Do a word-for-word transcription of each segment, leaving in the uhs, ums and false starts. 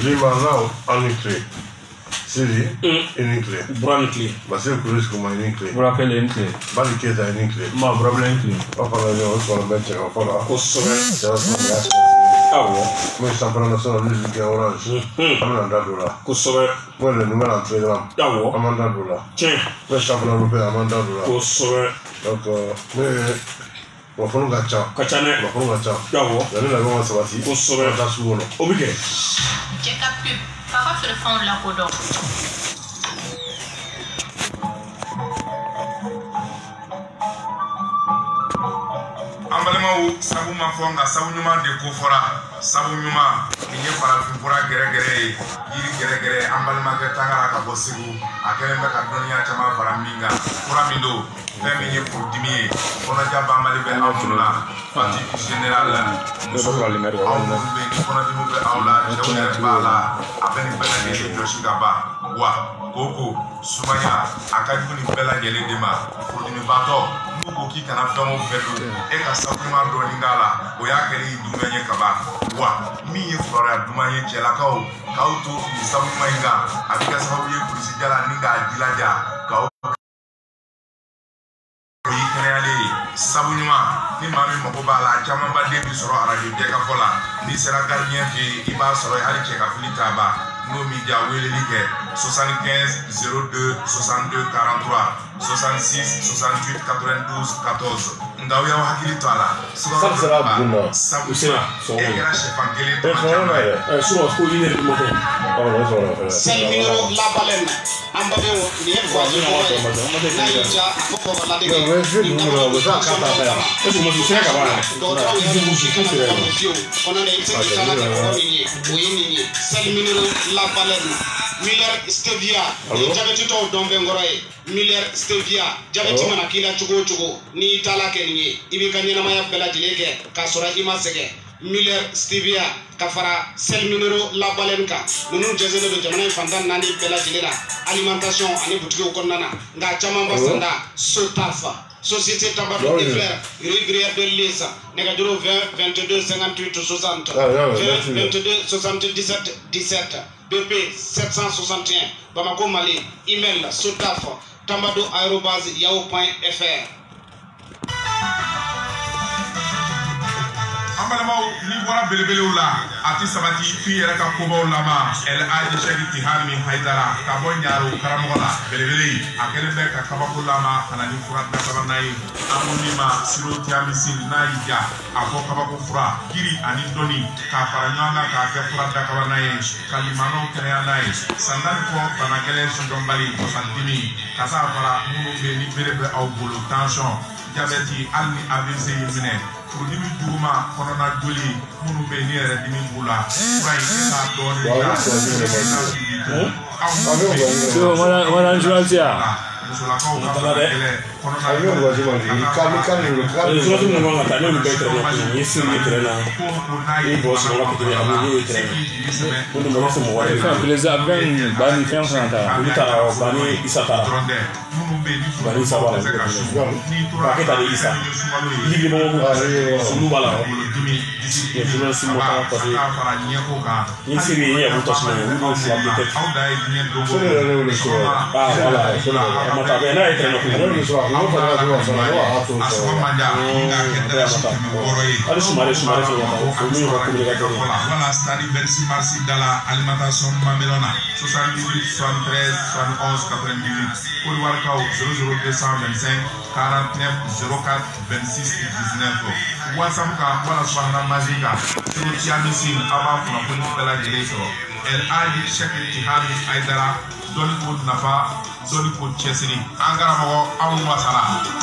Limana unique. Siri unique. Branically. Basile Kuris kuma unique. Brakel unique. Bali Keta unique. Ma problem unique. Papa na yo ko na bench ko fala. Ko sobe. Ja so ya. Awo. Mo champion national music orange. Amanda Dola. Ko sobe. Mo le numéro entrée là. Awo. Amanda Dola. Tiens. Le champion européen Amanda Dola. Ko sobe. Donc mais on faut nga cha. Kachane. On faut nga cha. Awo. Ya ni la go sa bati. Ko sobe. Ta suwo no. Obike. Check up pub. Papa sur le fond de la codon. Ambalemaw sabu ma fɔ nka sabu ɲuman de ko fɔra sabu ɲuman nin ye farafin fura gɛrɛgɛrɛ ye yiri gɛrɛgɛrɛ an balimakɛ tangara ka bɔ segu a kɛlen bɛ ka dɔnniya caman fara min kan fura min don fɛn min ye furudimi ye kɔnɔja banbali bɛ aw minnu na fatigue générale muso aw minnu bɛ ni kɔnɔdimi bɛ aw la cɛw yɛrɛ b'a la a bɛ nin bɛɛ lajɛlen jɔsi ka ban wa koko sumaya a ka jugu nin bɛɛ lajɛlen de ma furudimibatɔ n'u ko k'i kana fɛn o fɛn dun e ka safunɛma dɔɔni k'a la o y'a kɛlen y'i dunbɛn ye ka ban wa min ye furariya duman ye cɛlakaw k'aw to nin safunɛma in kan a bɛ kɛ sababu ye kulisijala ni k'a jilaja k'aw o y'i kɛnɛyalen ye sabu ɲuman ni maa min mago b'a la camanba den bi sɔrɔ arajo jɛkafɔ la n'i sera gardien fɛ yen i b'a sɔrɔ hali cɛ ka fili t'a ban n'o m'i diya weleli kɛ soixante-quinze zéro deux soixante-deux quarante-trois soixante-six soixante-huit quatre-vingt-douze quatorze nka aw y'aw hakili to a la sabu sabu e kɛra sɛfan kelen tɔnɔ caman ye Sura ko ine de mo. Selmiro la baleine ambabe wo ni e kwa jina wato na ija foko la de Wewe vipi bro, unataka kata hapa? Eso mo sura ka bana. Dokta yo musika na komisiyo ona ne ite kana ka ko ni o yini ni Selmiro la baleine Miller Stevia ni jabeti to dombe ngoroye Miller Stevia jabeti mana kila chugo chugo ni tala ke ni ibi kanyena maya bela dileke ka sura ima sege Miller Stevia kafara sel numero la balenka nunu jezelo do jamana fantan nani bela jilela alimentation ani boutique ko nana nga chama basanda sotafa société tabac de fleurs rivière de l'Isa nega juro vingt vingt-deux cinquante-huit soixante vingt-deux soixante-dix-sept dix-sept B P sept cent soixante et un Bamako Mali email sotafa tambado arobase yahoo point f r. Ambalemaw ni bɔra belebelew la a ti sabati f'i yɛrɛ ka kobaw lama El Hadji Cheikh Tihami Haidara ka bɔ Ɲaro karamɔgɔ la belebele a kɛlen bɛ ka kabako lama ka na ni fura dasabanan ye an ko min ma siro tiamisil n'a y'i ja a fɔ kabako fura giri ani dɔnni k'a fara ɲɔgɔn kan k'a kɛ fura dakabanan ye ka limanaw kɛnɛya n'a ye san tan ni kɔ bana gɛlɛn sɔdɔnbali wasadimi ka s'a fara minnu bɛ ni bere bɛ aw bolo tension jabɛti hali ni A V C y'i minɛ furudimi juguma kɔnɔna joli minnu bɛ ni yɛrɛ dimi b'u la fura in k'a dɔɔni da musolakaw ka fara kɛlɛ kɔnɔna mata bɛ n'a ye tɛrɛnɛ kun hali sumare sumare fɛ wa o min ka communicateur voilà stade Bercy Marcy Dala alimentation Mamelona soixante-dix-huit soixante-treize soixante et onze quatre-vingt-dix-huit Côte d'Ivoire kaw zéro zéro deux cent vingt-cinq quarante-neuf zéro quatre vingt-six dix-neuf WhatsApp kan wala subahana mazi kan siro tiamisin a b'a kunnafoni bɛɛ lajɛlen sɔrɔ El Hadji Cheikh Tihami Haidara dɔnni ko nafa dɔnni ko cɛsiri an karamɔgɔ aw wasala.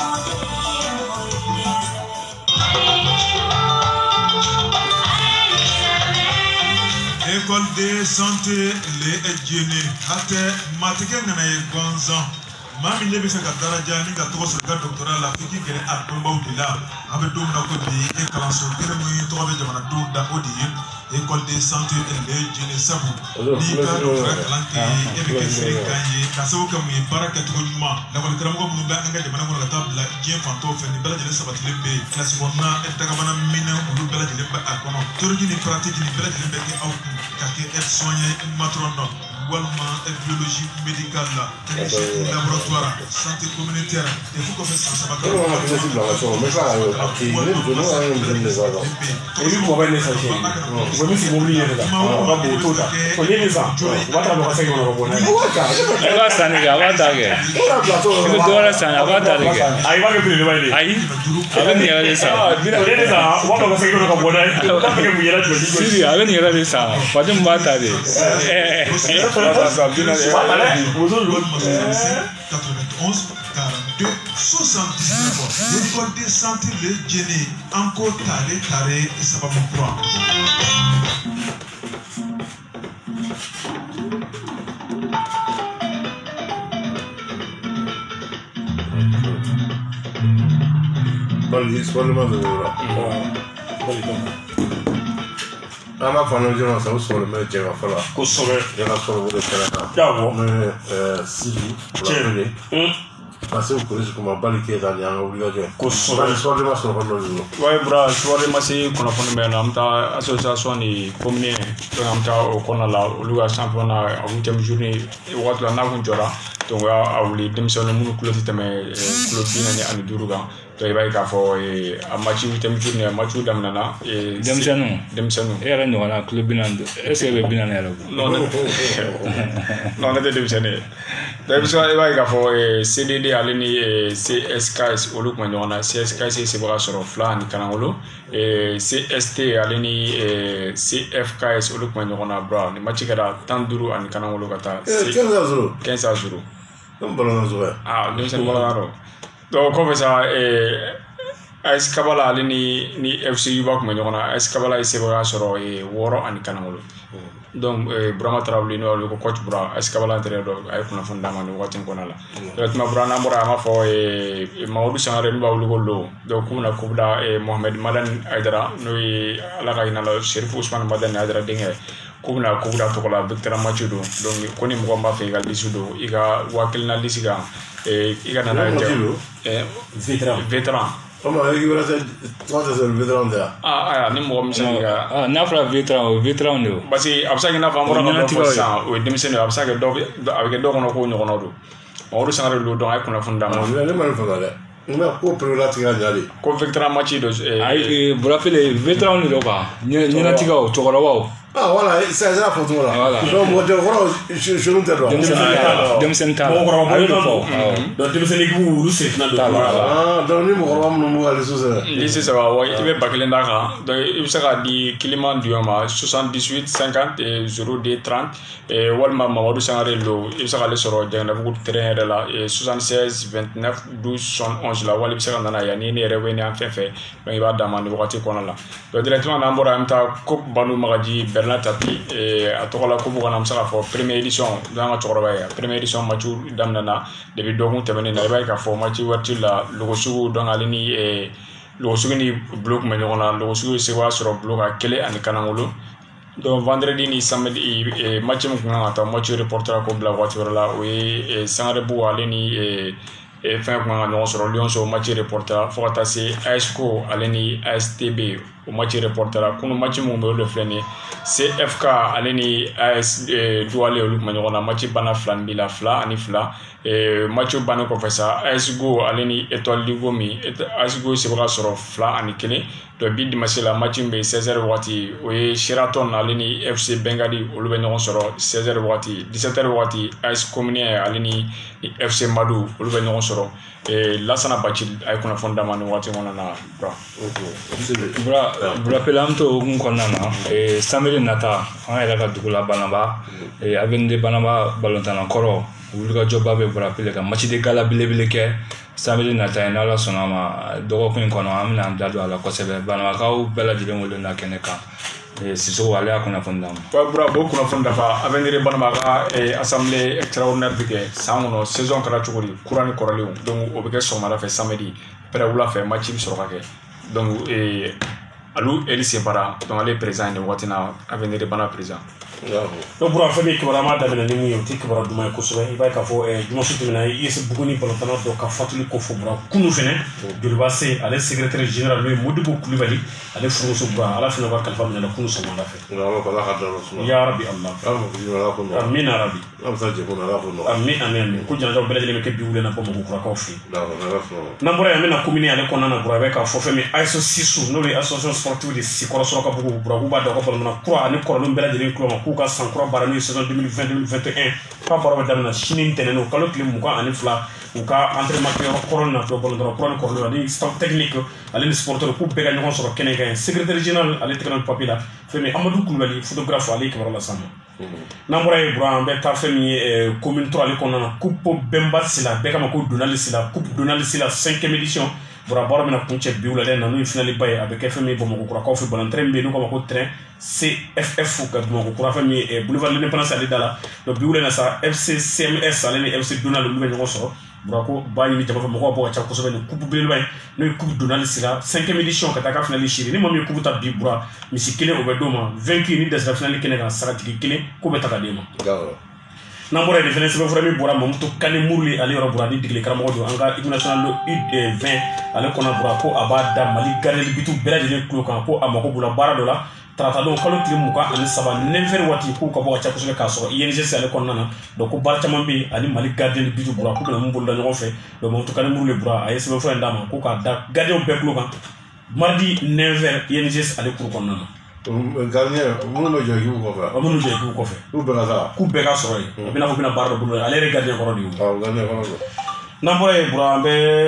École de santé le ejene hate matike ngana ye gonzon mami le bisa ka daraja ni ka to so ka doctorat la fiki gere a tomba udila abe dum na ko bi e kalanso gere mu to be jamana do da odi école de santé le jene sabu ni ka docteur kalanke e be kese kanye ka sabu kam e baraka to nyuma la wal karamo mu ba nga jamana ko la tabla je fanto fe ni bela jene sabati lembe classe bonna e daga bana mina mu bela jene ba akono torji ni pratique ni bela jene be ke aw ka ke et soigner matrono walma et biologie médicale laboratoire santé communautaire et faut qu'on fasse ça non on a fait ça là ça mais ça après les deux non on aime les autres et lui moi ben ça c'est moi me suis oublié là on va pour tout ça on est ça on va travailler ça on va bonne e va sani ga va ta ge ko do la sana va ta ge ai va que le va aller ai aba ni ga sa mira le ça on va ça on va bonne ta que mu yera jodi siri aba ni ga sa fadum ba ta de quatre-vingt-onze quarante-deux soixante-dix-neuf l'école de santé le Djéné encore taré taré ça va me prendre Bali seulement de là ama fana jona sa usoro me je ga fala ko sobe je ga soro de kala yawo me eh sili chere mm parce que police kuma bali ke da ya obligatoire ko sobe soro ma soro no no ouais bra sobe ma se kono kono me na amta association ni commune to amta o kono la luga championnat on tem journée wat la na kun jora to wa awli demsone munu kuloti tame kuloti na ni anu duruga to e bay ka fo e amachi tem journée amachi dam nana e demsanu demsanu e ra no na club binando est ce que be binana yaro non non non de demsane to so e bay ka fo e C D D alini e C S K S oluk ma nyona C S K S se bra soro fla ni kanangolo e C S T alini e C F K S oluk ma nyona bra ni machi kada tanduru an kanangolo kata quinze à zéro non ballon zo ah demsane balaro donc comme ça e AS Kabala alini ni F C U bak ma nyona AS Kabala se bra soro e woro an kanangolo donc Brahma Travelling no ko coach bra AS Kabala entre do ay kuna fondama ni watin ko nala donc ma bra na mora ma fo e Maoudou Sangaré ba wulu ko lo donc kuna kubda e Mohamed Madan Aidara no ala ga ina la Chérif Ousmane Madan Aidara dingue kubna kubda to ko la Victor Machudo donc koni mo ma fe gal disudo iga wakil na lisiga e iga na na e veteran veteran Comment est-ce que vous avez trois heures vétéran là? Ah, ah, ni mo mi sanga. Ah, na fra vétéran, vétéran no. Basi absa na fa mora ko do sa o demisene absa ke do avec do kono ko nyono do. O sangare lo do ay kuna funda ma. Ne ma fa dale. Ina ko prela tiga dali. Ko vétéran match do ay bu rappelé vétéran no ba. Ni ni na tiga o chokora wa. Ah voilà, c'est ça photo là. Donc moi de gros je je nous te dois. Demsen ta. Mo gro Ay do fo. Donc demsen ki bu ru se na do. Ah, donc ni mo gro am no mo ali so ça. Li se ça wa ibe bakilenda ka. Donc il sera di Kiliman Dioma soixante-dix-huit cinquante et zéro deux trente et Walma Mamadou Sangaré lo il sera le soro jangna bu terrain là et soixante-seize vingt-neuf douze soixante-onze la wali sera nana ya ni ne rewe ni en fait fait. Ben il va demander wakati kona la. Donc directement na mbora amta coupe banu magaji Bernard Tapi et à tokola ko bu kanam sara fo première édition dans choroba ya première édition matchu damnana depuis dogun tebene na bay ka fo matchu warti la logo sugu don alini e logo sugu ni bloc me nyona logo sugu se wa soro bloc a kele an kanangolo donc vendredi ni samedi e match mu ngana ta matchu reporter ko bla voiture la oui e Sangaré bu alini e et fin ko ngana soro Lyon so match reporter fo ta se ASCO alini A S T B o match reporter ko no match mu be le fleni C F K aleni A S douale olu manyona match bana flan bila fla ani fla e match bana ko fesa A S Go aleni étoile ligo mi A S Go se bra soro fla ani kele to bi dimanche la match be seize heures wati o Sheraton aleni F C Bengali olu be nyon soro seize heures wati dix-sept heures wati A S Communie aleni F C Madou olu be nyon soro e lasana bachi ay kuna fondama ni wati wona na bra bra bra pelamto ngun konana e samedi nata an yɛrɛ ka dugu la banaba e avende banaba balontana kɔrɔ wuli ka jɔba bɛ bra pele ka match de gala belebele kɛ samedi nata ye n'ala sɔnna ma dɔgɔkun kɔnɔ an bɛna an da don a la kosɛbɛ banabakaw bɛɛ lajɛlen wele na kɛnɛ kan Sissoko ale y'a kunnafoni d'an ma. Wa bra bo kunnafoni dafa avenir banaba e assemblée extraordinaire bi kɛ san kɔnɔ saison kɛra cogo di courant ni kɔrɔlenw donc o bɛ kɛ sɔgɔmada fɛ samedi pɛrɛ wula fɛ match bi sɔrɔ ka kɛ donc e alu eli sebara donc ale président de watina avenir de bana président do bura fa be kibara ma damina ni muyo ti kibara duma ko so e bay ka fo e duma su timina yesi buguni balotana do ka fatuli ko fo bura kunu fene do ba se ale secrétaire général le modibo kulibali ale furu so bura ala fene war kalfa mina kunu so manda fe ya rabbi allah amin ya rabbi amin amin ko jana do belele me ke biwule na bomo ko ko fi na bura ya mina komini ale ko nana bura be ka fo fe mi aiso sisu no le association sportive de sikoro so ka bugu bura ba do ko balona croix ani ko no belele ko ko ka sankura barani saison deux mille vingt deux mille vingt et un ka baro damna chinin teneno kalo kile muka ani fla uka entraînement ko corona do bon do corona ko do ni staff technique ale ni sporteur ko be ga ñon so kenen ga secrétaire général ale teknal papila femi amadou koulibaly photographe ale ke baro la sama nambura e bro be ta femi commune trois ale konna coupe bemba sila be kama ko donal sila coupe donal sila cinquième édition bora baro mena kunche biwula le nanu finali baye avec F M I bomo ko ko fi bolan train be no ko train C F F ko bomo ko fa mi boulevard l'indépendance ali dala do biwula na sa F C C M S ale ni F C Donald lu ngani ko so bora ko bayi ni jaba fa mo ko cha ko so ben coupe biwula bay no coupe Donald sila cinquième édition ka ta ka finali shiri ni mami coupe ta bi bora mi sikile o be do ma vaincu ni des la finali kene ga sarati kile ko be ta ka dema nambora de fenesi be fura mi bora mo to kane murli ali ro bora di digle karamo do anga équipe nationale U vingt ale kona bora ko abada mali garel bitu bela de klo kan ko amako bula bara do la trata do kalo klim muka ani saba never wati ko ko bo cha ko so ka so I N G C ale konna na do ko barcha mambi ali mali garel bitu bora ko na mbul da ñoo fe do mo to kane murli bora ay se be fura ndama ko ka da garel be klo kan mardi never I N G C ale ko konna na Gardien, mon no jogi ko fa. Mon no jogi ko fa. Ku be ka ku be ka so yi. Bina ko bina bardo bulo ale re gardien ko rodi. Ah, gardien ko rodi. Na boye bro be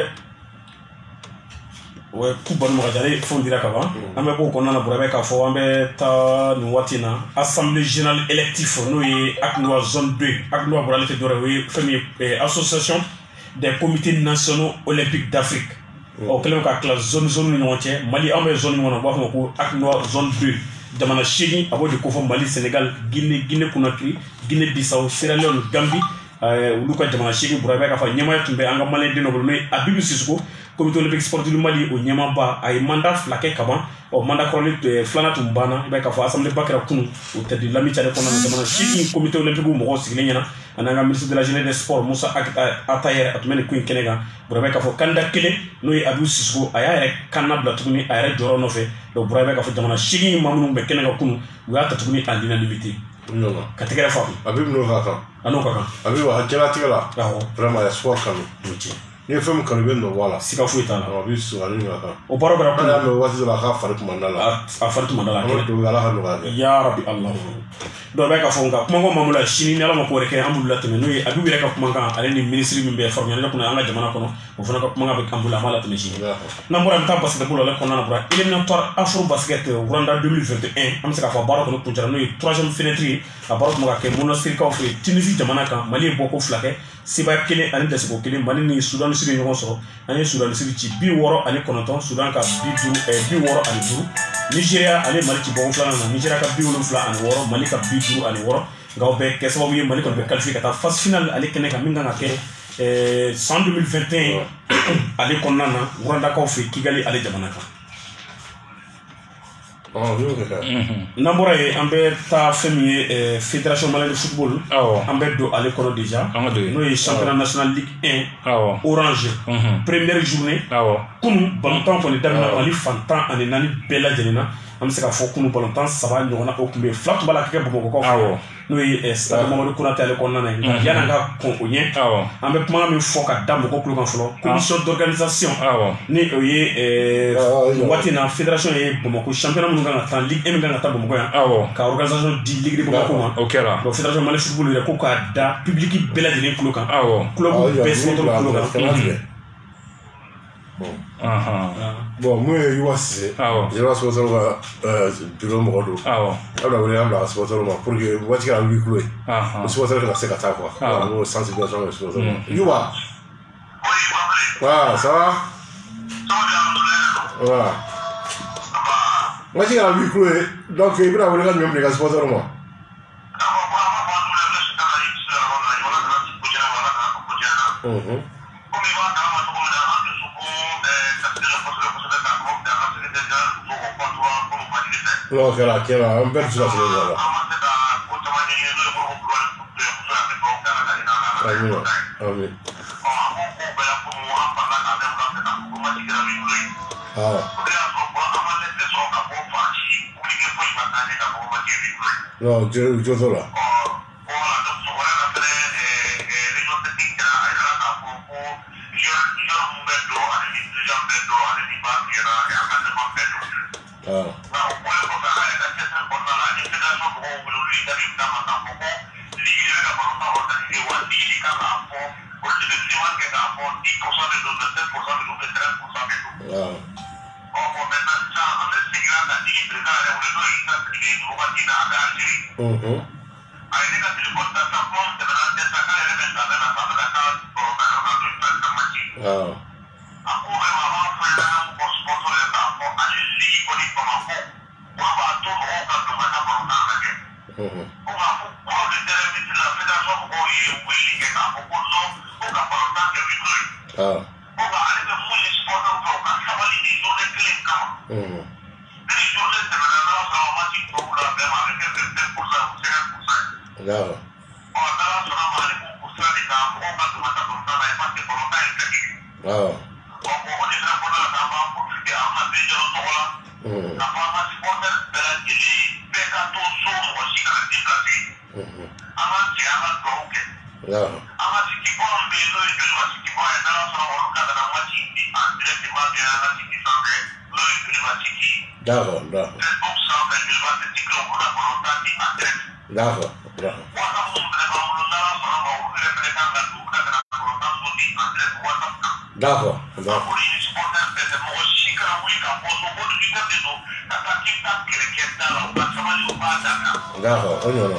we ku ban mo jare fondira ka ba. Ambe ko ko nana bro be ka fo ambe ta ni watina assemblée générale électif no yi ak no zone deux ak no bro le dore we famille association des comités nationaux olympiques d'Afrique. O kelen ka classe zone zone ni wonte Mali ambe zone ni wona bo fa ko ak no zone deux jamana chini abo de ko fo Mali Sénégal Guinée Guinée Conakry Guinée Bissau Sierra Leone Gambie euh ulu ka jamana chini burabe ka fa nyama tumbe anga Mali de no bo no abibu sisiko comité olympique sportif du Mali o nyama ba ay mandat flaqué kaban o mandat ko le flana tumbana be ka fa assemblée bakra kunu o tedi lamita de kona jamana chini comité olympique mo ko sigile nyana ananga ministre de la jeunesse des sports Moussa Atayer atmene kuin kenega burabe ka fo kanda kele no yi abibu sisiko aya rek kanna bla tuguni aya joro no fe do burabe ka fo jamana chini mamunu be kenega kunu wa ta tuguni andina limité non kategere fa abibu no ka ka ano ka ka abibu ha kela tigala aho vraiment ya sport kanu ni fem kan be no wala sika fu itana abibu su ali ka o baro bara ko na no wasi la ka farit mandala a farit mandala ko to ala hanu ga ya rabbi allah do be ka fonga kuma ko mamula shini ni ala mako reke amulula teme no yi abibu reka kuma kan ale ni ministre min be formé na kuna anga jamana kono o fana ko kuma be kambula mala teme shini na mbora mta basket bolo le konna na bra éliminatoire afro basket Rwanda deux mille vingt et un am saka fa baro kono kunjara no yi troisième fenêtre a baro kuma ke monastir ka ofri Tunisie jamana kan Mali boko flaqué siba kele ani desiko kele Mali ni Sudan siri ñoo so ani Sudan siri ci bi woro ani konoton Sudan ka bi duru e bi woro ani duru Nigeria ale Mali ci boko flana na Nigeria ka bi wolo fla ani woro Mali ka bi duru ani woro ngaw be ke sababu ye Mali ko be qualifié kata phase finale ale kene ka minga ngake eh deux mille vingt et un ale konna na Rwanda ka ofri Kigali ale jamana ka oh yo ka nambora e ambe ta femi e fédération malienne de football ambe do ale kono déjà no e championnat national ligue un orange première journée kunu ballon ko ni damina Mali fantan ani nani bela jenina am se ka fo kunu ballon saba ñona o kumbe flat bala ke bo ko ko no e stade Mamadou Konaté ale ko nana yana nga ko onye ambe kuma mi fo ka dam ko club kan folo commission d'organisation ni o ye watina fédération e Bamako championnat mu nga tan ligue un nga ta Bamako ya ka organisation di ligue de Bamako ma do fédération mali football re ko ka da public bela de club kan club best motor club kan bon aha bon moi je vois c'est je vois sponsor va euh bureau modo ah bon alors on est en sponsor pour que voici à lui clouer ah ah sponsor que c'est ça quoi on sensibilisation sponsor you va ouais ça va voilà voici à lui clouer donc il va avoir même les sponsors moi mhm No, che la che la un bel sulla sulla. Amin. Amin. Ah. No, yo yo sola. Ah. Mhm. Ah. Mhm. Ah. Mhm. Claro. Claro. Mhm. Mhm. Claro. D'accord, d'accord. D'accord, d'accord. D'accord, d'accord. D'accord, on y va.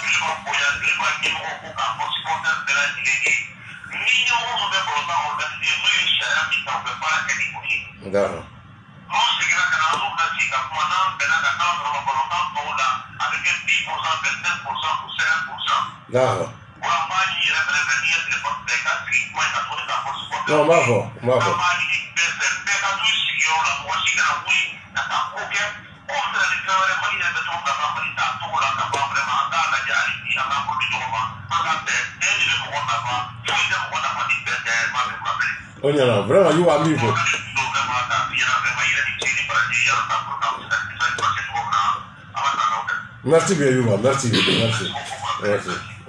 D'accord. D'accord. Non, bravo, bravo. On y va, vraiment, you are me. Merci bien, Yuba, merci, merci, merci.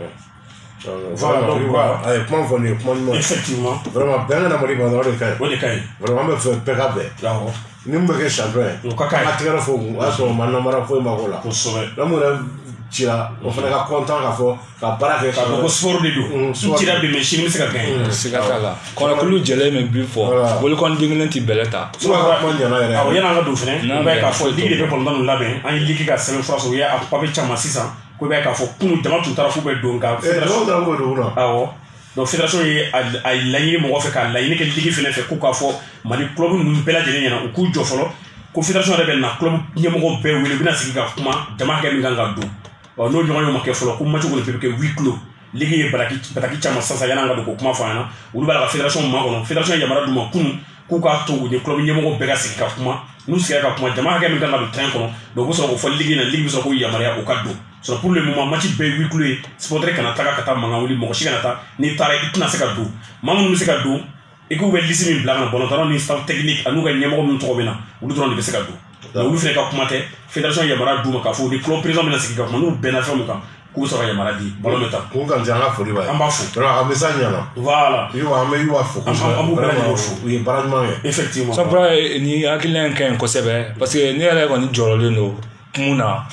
Voilà, donc, voilà. Allez, comment vous venez, comment vous effectivement. Vraiment, bien, on a mori pendant le cas. Oui, le cas. Vraiment, me fait pécaber. D'accord. Nous me fait champion. Le caca. Ma terre, faut, à ce moment, on m'a fait ma rola. Pour sauver. Là, mon tira, on fait un content à fond, à paraître. Quand on sport de dos, tu tires des machines, c'est quelqu'un. C'est quelqu'un. Quand on a coulé, j'ai l'aimé plus fort. Vous qu'on dit que tu beleta. Tu vois, moi, il y en a rien. Ah, il y en a un d'autre, hein. Ben, quand faut dire que pendant le labin, un liquide qui a sept fois, il y a pas de chama six ans. Ko bɛ k'a fɔ kunu jama tun taara f'u bɛ don nka fédération awɔ donc fédération ye a laɲini mɔgɔ fɛ k'a laɲini kɛ ligi fɛnɛ fɛ k'u k'a fɔ mali club ninnu bɛɛ lajɛlen ɲɛna u k'u jɔ fɔlɔ ko fédération yɛrɛ bɛ na club ɲɛmɔgɔ bɛɛ wele u bɛna sigi ka kuma jama hakɛ min kan ka don ɔ n'o ɲɔgɔn y'o ma kɛ fɔlɔ ko match kɔni bɛ kɛ huis clos ligi ye bataki bataki caman sisan yan'an ka don k'o kuma fɔ an ɲɛna olu b'a la ka fédération ma kɔnɔ fédération ye yamaruya d'u ma kunu k'u k'a to u ni club ɲɛmɔgɔ bɛɛ ka sigi ka kuma n'u sigila ka kuma jama hakɛ min kan ka don train kɔnɔ donc u bɛ sɔrɔ k'o fɔ ligi na ligi bɛ sɔrɔ k'o yamaruya o ka don so pour le moment match bɛɛ huis clos ye supporter kana taga ka taa mankan wuli mɔgɔ si kana taa n'i taara i tɛna se ka don maa minnu bɛ se ka don i k'u bɛ liste min bila ka na bɔlɔntɔlaw ni staff technique an'u ka ɲɛmɔgɔ minnu tɔgɔ bɛ na olu dɔrɔn de bɛ se ka don donc olu fɛnɛ ka kuma tɛ fédération yamaruya d'u ma k'a fɔ ni club président bɛna sigi ka kuma n'u bɛnna fɛn min kan k'u sɔrɔ yamaruya di ballon bɛ taa k'u kan tɛ an ka foli b'a ye an b'a fo donc a message ɲɛna voilà Yuba an bɛ Yuba fo kosɛbɛ an b'u bɛɛ lajɛlen fo u ye baara ɲuman kɛ effectivement sabula ni hakilina in ka ɲi kosɛbɛ parce que ne yɛrɛ kɔni jɔrɔlen don mun na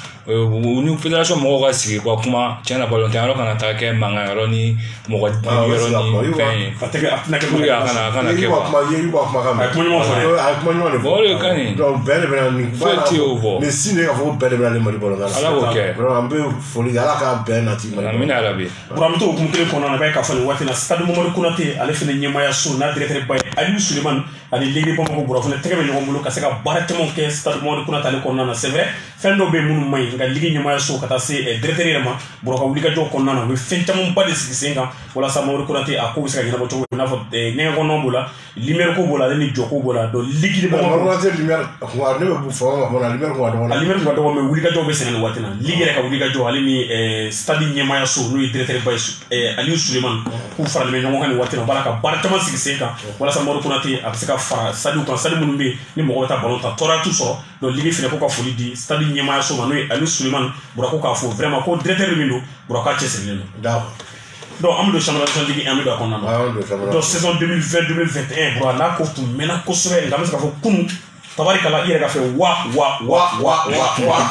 u ni fédération mɔgɔw ka sigi ka kuma tiɲɛ na balontan yɔrɔ kana taa kɛ mankan yɔrɔ ni mɔgɔ yɔrɔ ni fɛn ye pour que a kana a kana kɛ quoi a ye Yuba kumakan mɛn a ye kuma ɲuman fɔ a ye kuma ɲuman de fɔ o de ka ɲi donc bɛɛ de bɛ na nin foyi tɛ o bɔ nin si de ka fɔ ko bɛɛ de bɛ na nin Mali balontan na ala k'o kɛ vraiment an bɛ foli kɛ ala k'a bɛɛ nati Mali balontan amina yarabi buran bɛ to hukumu kelen kɔnɔna na bɛɛ k'a fɔ nin waati in na stade Mamadu Konate ale fɛnɛ ɲɛmaaya so n'a directeur ba ye Aliou Sulemani ani Ligue Bamako buran fɛnɛ tɛgɛ bɛ ɲɔgɔn bolo ka se ka baara camanw kɛ stade Mamadu Konate ale kɔnɔna na c'est vrai fɛn dɔw bɛ yen minnu man ɲi nka Ligue ɲɛmaaya so ka taa se directeur yɛrɛ ma buran ka wulikajɔ kɔnɔna na u bɛ fɛn camanba de sigi sen kan walasa Mamadu Konate a ko bɛ se ka ɲɛnabɔ cogo min i n'a fɔ ɲɛgɛn kɔnɔnaw b'o la lumière ko bola ni joko bola do ligi de bama ko te lumière ko ne bu fo ma na lumière ko do na lumière ko do me wuli ka jo be senen watina ligi rek wuli ka jo ali ni eh stade nyema ya so no directeur bay eh ali Suleiman ku faral me nyongo kan watina baraka bartama sigi seka wala sa moro kunati absika fara stade ko stade munum be ni mo ta ballon ta tora tout so do ligi fene ko ka foli di stade nyema ya so ma no ali Suleiman burako ka fo vraiment ko directeur mindo buraka chesel no d'accord. Donc, on a championnat de Ligue un de la Donc, saison deux mille vingt deux mille vingt et un, pour la course, maintenant, qu'on se fait, on a fait Kounou, Tabari Kala, il a fait wa, wa, wa, wa, wa, wa.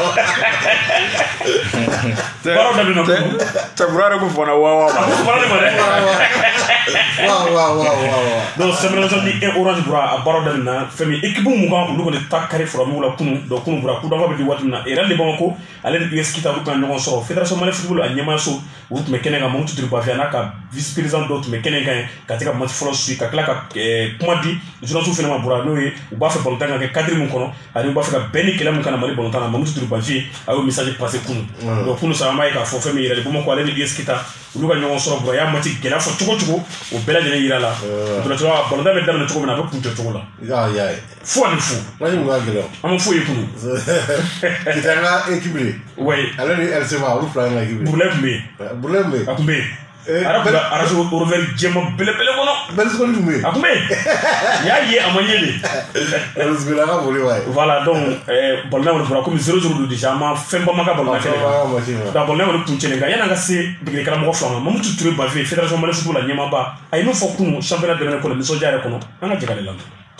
Baro Dabino. Taburare ko fona wa wa. Baro de Wa wa wa wa. Donc, championnat de Ligue un Orange Bra, Baro Dabina, Femi, équipe Mouga, nous on est pas carré pour la Kounou, donc Kounou Bra, Kounou va dire Watina, et là, les Bamako, allez, il y a ce qui t'a vu quand on sort. Fédération Malais Football à Niamaso. Ou tu me connais quand mon tuteur bafia na ka vice président d'autres me connais quand katika match follow suite ka kala ka kuma di journal tout finalement bura no e ou ba fa bolta ka cadre mon kono ani ba fa beni kala mon kana mari bolta na mon tuteur bafia ayo message passé kunu donc kunu sa mai ka fo fe mi yele bo mo ko ale ni eskita ulu ka nyon soro bura ya mati gela fo tuko tuko o bela jene yira la donc tu vois bolta me dam na tuko na ba punto tuko la ya ya fo ani fo wani mo ga gelo am fo e kunu kitanga équilibré ouais alors elle se va ou plan na équilibré boulemme boulemme akumbe arabu arabu orver jema bele bele kono bel ko ndumé akumbe ya ye amanyele elle se la volé ouais voilà donc euh bolna wala pour comme zéro zéro déjà ma femba maka bolna fele da bolna wala punchene ga yana ga se digre kala mo fama mo mutu ture ba fe fédération malais football la nyama ba ay no fokunu championnat de ko le so jare kono anga jigale lan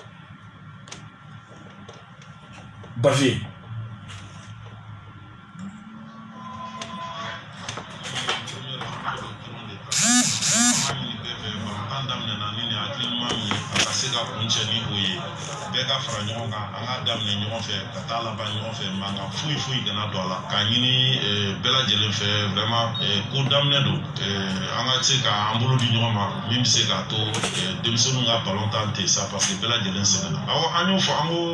ba fe ni oye bega fara ɲɔgɔn kan an ka daminɛ ɲɔgɔn fɛ ka taa laban ɲɔgɔn fɛ mankan foyi foyi kana don a la ka ɲini bɛɛ lajɛlen fɛ vraiment ko daminɛ don an ka se ka an bolo di ɲɔgɔn ma min bɛ se k'a to denmisɛnninw ka balon tan tɛ sa parce que bɛɛ lajɛlen sɛgɛnna awɔ an y'o fɔ an ko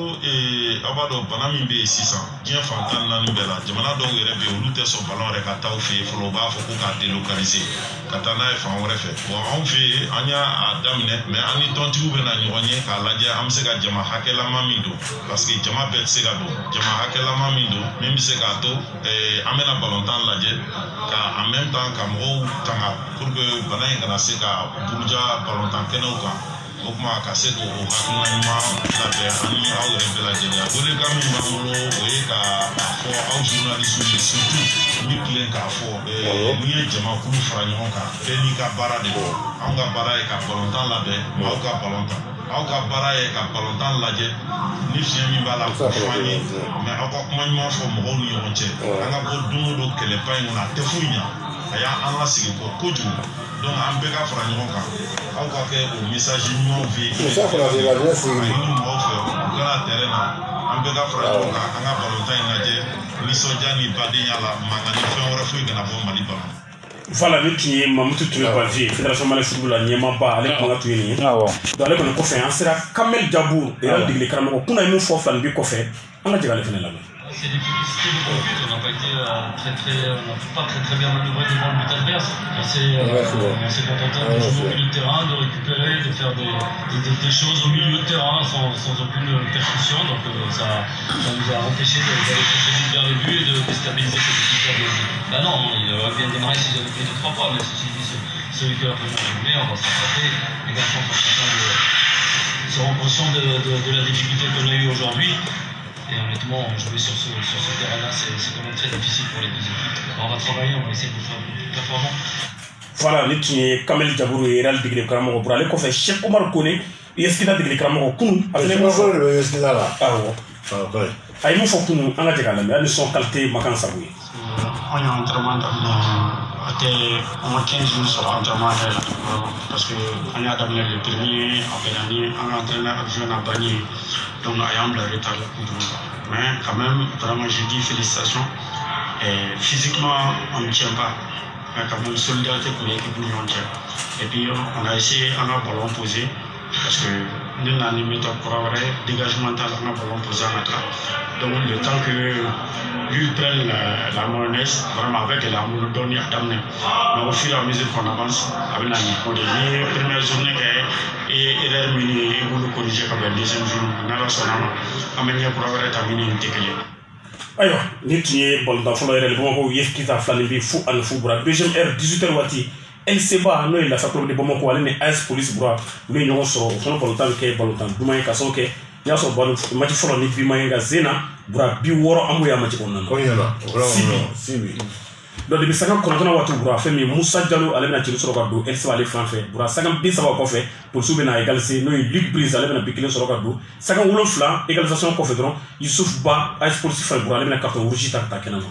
aw b'a dɔn bana min bɛ yen sisan diɲɛ fan tan naani bɛɛ la jamana dɔw yɛrɛ bɛ yen olu tɛ sɔn balon yɛrɛ ka taa u fɛ yen fɔlɔ u b'a fɔ ko k'a délocaliser ka taa n'a ye fan wɛrɛ fɛ bon anw fɛ yen an y'a daminɛ mais an ni tɔntigiw bɛ na ɲɔgɔn ye k'a lajɛ an bɛ se ka jama hakɛlama min don parce que jama bɛɛ tɛ se ka don jama hakɛlama min don min bɛ se k'a to an bɛna balontan lajɛ ka en même temps ka mɔgɔw tanga pour que bana in kana se ka buruja balontan kɛnɛw kan o kuma ka se k'o hakilina ɲuman labɛn ani aw yɛrɛ bɛɛ lajɛlen welekan min b'an bolo o ye ka a fɔ aw journalistes ye surtout n bɛ tilen k'a fɔ n'i ye jamakulu fara ɲɔgɔn kan bɛɛ n'i ka baara de don anw ka baara ye ka balontan labɛn aw ka balontan aw ka baara ye ka balontan lajɛ ni fiɲɛ min b'a la k'o fɔ an ye mais aw ka kuma ɲuman fɔ mɔgɔw ni ɲɔgɔn cɛ an ka bɔ don o don kɛlɛba in kɔnɔ a tɛ foyi ɲa a y'an lasigi kɔ kojugu donc an bɛɛ ka fara ɲɔgɔn kan aw ka kɛ o message ɲumanw véhiculer a ɲini mɔgɔw fɛ u kɛra terrain na an bɛɛ ka fara ɲɔgɔn kan an ka balontan in lajɛ nisɔndiya ni badenya la mankan ni fɛn wɛrɛ foyi kana bɔ mali balon voilà ni tun ye Mamutu Ture Badji fédération malais football la ɲɛmaaba ale kuma tun ye nin ye donc ale kɔni kɔfɛ an sera Kamel Jabour yɛrɛ degeli karamɔgɔ kunna ye mun fɔ fila nin bi kɔfɛ an ka jɛgɛ ale fana lamɛn. C'est difficile de conflit, on n'a pas été euh, très très, on n'a pas très très bien manœuvré devant le but adverse. On s'est euh, contenté de jouer au milieu de terrain, de récupérer, de faire des, des, des choses au milieu de terrain sans, sans aucune percussion. Donc euh, ça, ça nous a empêché d'aller chercher vers le but et de déstabiliser cette équipe. Bah non, il aurait bien démarré s'ils avaient pris deux trois fois, mais si celui qui a pris le on va se rattraper. Les garçons seront conscients de, de, de la difficulté qu'on a eue aujourd'hui. Et honnêtement, jouer sur ce, sur ce terrain-là, c'est quand même très difficile pour les deux équipes. Alors on va travailler, on va essayer de faire plus performant. Voilà, ni tun ye Kamel Jabour ye Real degeli karamɔgɔ bɔra ale kɔfɛ Cheikh Omar Kone Yeskina degeli karamɔgɔ kunu a fɛnɛ mun fɔ Yeskina la awɔ a ye mun fɔ kunu an ka jɛ k'a lamɛn hali son qualité Makan Sabu ye. On y a entraînement daminɛ a tɛ an ma quinze jours sɔrɔ entraînement yɛrɛ la parce que an y'a daminɛ le premier a bɛnna ni an ka entraîneur adjoint a banni ye donc a y'an bila retard la kojugu mais quand même vraiment je dis félicitations et physiquement on ne tient pas mais quand même solidarité pour l'équipe ni ɲɔgɔn cɛ et puis on a essayé an ka ballon poser parce que ne nana ni méthode kura wɛrɛ dégagement t'a la an ka ballon poser an ka tila donc le temps que lui prenne la, la mayonnaise, vraiment avec la monotonie à daminɛ mais au fur et à mesure qu'on avance a bɛ na ɲɛ o de ni première journée kɛ erreur min ye i b'olu corriger ka bɛn deuxième jour n'ala sɔnna ma an bɛ ɲɛ kura wɛrɛ ta min ni tɛ kelen ayiwa ni tun ye balontan fɔlɔ yɛrɛ Bamako U F Kita filanin bi fu ani fu bura deuxième heure dix-huit heures waati L C B A n'o ye Lafiya club de Bamako ale ni A S Police bura olu ye ɲɔgɔn sɔrɔ o fana balontan bɛ kɛ balontan duman ye ka sababu kɛ n'i y'a sɔrɔ balo match fɔlɔ ni bi ma ye nka Zena bura bi wɔɔrɔ an b'o ye a match kɔnɔna na Sibi donc depuis sagan kɔnɔntɔnna waati bura fɛn min Musa Jalo ale bɛna jeli sɔrɔ ka don L C B A ale fan fɛ bura sagan bi saba kɔfɛ polisiw bɛna égaliser n'o ye Luc Brise ale bɛna bi kelen sɔrɔ ka don sagan wolonfila égalisation kɔfɛ dɔrɔn Youssouf Ba A S Police fan bura ale bɛna carton rouge ta ka taa kɛnɛ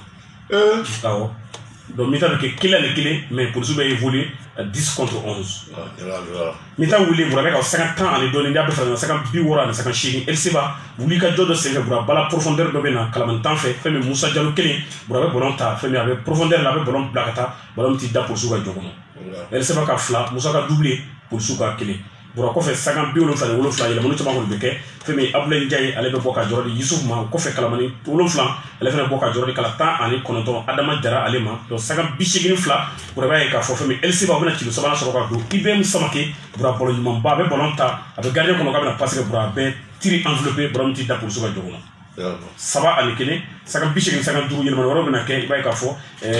ma awɔ donc mi-temps bɛ kɛ kelen ani kelen mais polisiw bɛ évoluer à dix contre onze mi-temps wuli bura bɛ ka sagan tan ani dɔɔni n'i y'a bɛɛ fara ɲɔgɔn kan sagan bi wɔɔrɔ ani sagan seegin L C B A wuli ka jɔ dɔ senfɛ bura bala profondeur dɔ bɛ na Kalamani tan fɛ fɛn min Musa Jalo kelen bura bɛ ballon ta fɛn min a bɛ profondeur la a bɛ ballon bila ka taa ballon t'i da polisiw ka jɔ kɔnɔ L C B A ka fila Musa ka doublé polisiw ka kelen bura kɔfɛ sagan bi wolonfila ni wolonfila yɛlɛmani caman kɔni bɛ kɛ fɛn min Abdoulaye Ndiaye ale bɛ bɔ ka jɔyɔrɔ di Youssouf ma o kɔfɛ Kalamani wolonfila ale fana bɛ bɔ ka jɔyɔrɔ di kala tan ani kɔnɔntɔn Adama Jara ale ma donc sagan bi seegin fila bura b'a ye k'a fɔ fɛn min L C B A o bɛna kilo sabanan sɔrɔ ka don I B M Samake bura bɔlɔ ɲumanba a bɛ ballon ta a bɛ gardien kɔnɔ k'a bɛna passe kɛ bura a bɛ tiri enveloppé bura min t'i da polisiw ka jɔ kɔnɔ saba ani kelen sagan bi seegin sagan duuru yɛlɛmani wɛrɛw bɛna kɛ i b'a ye k'a fɔ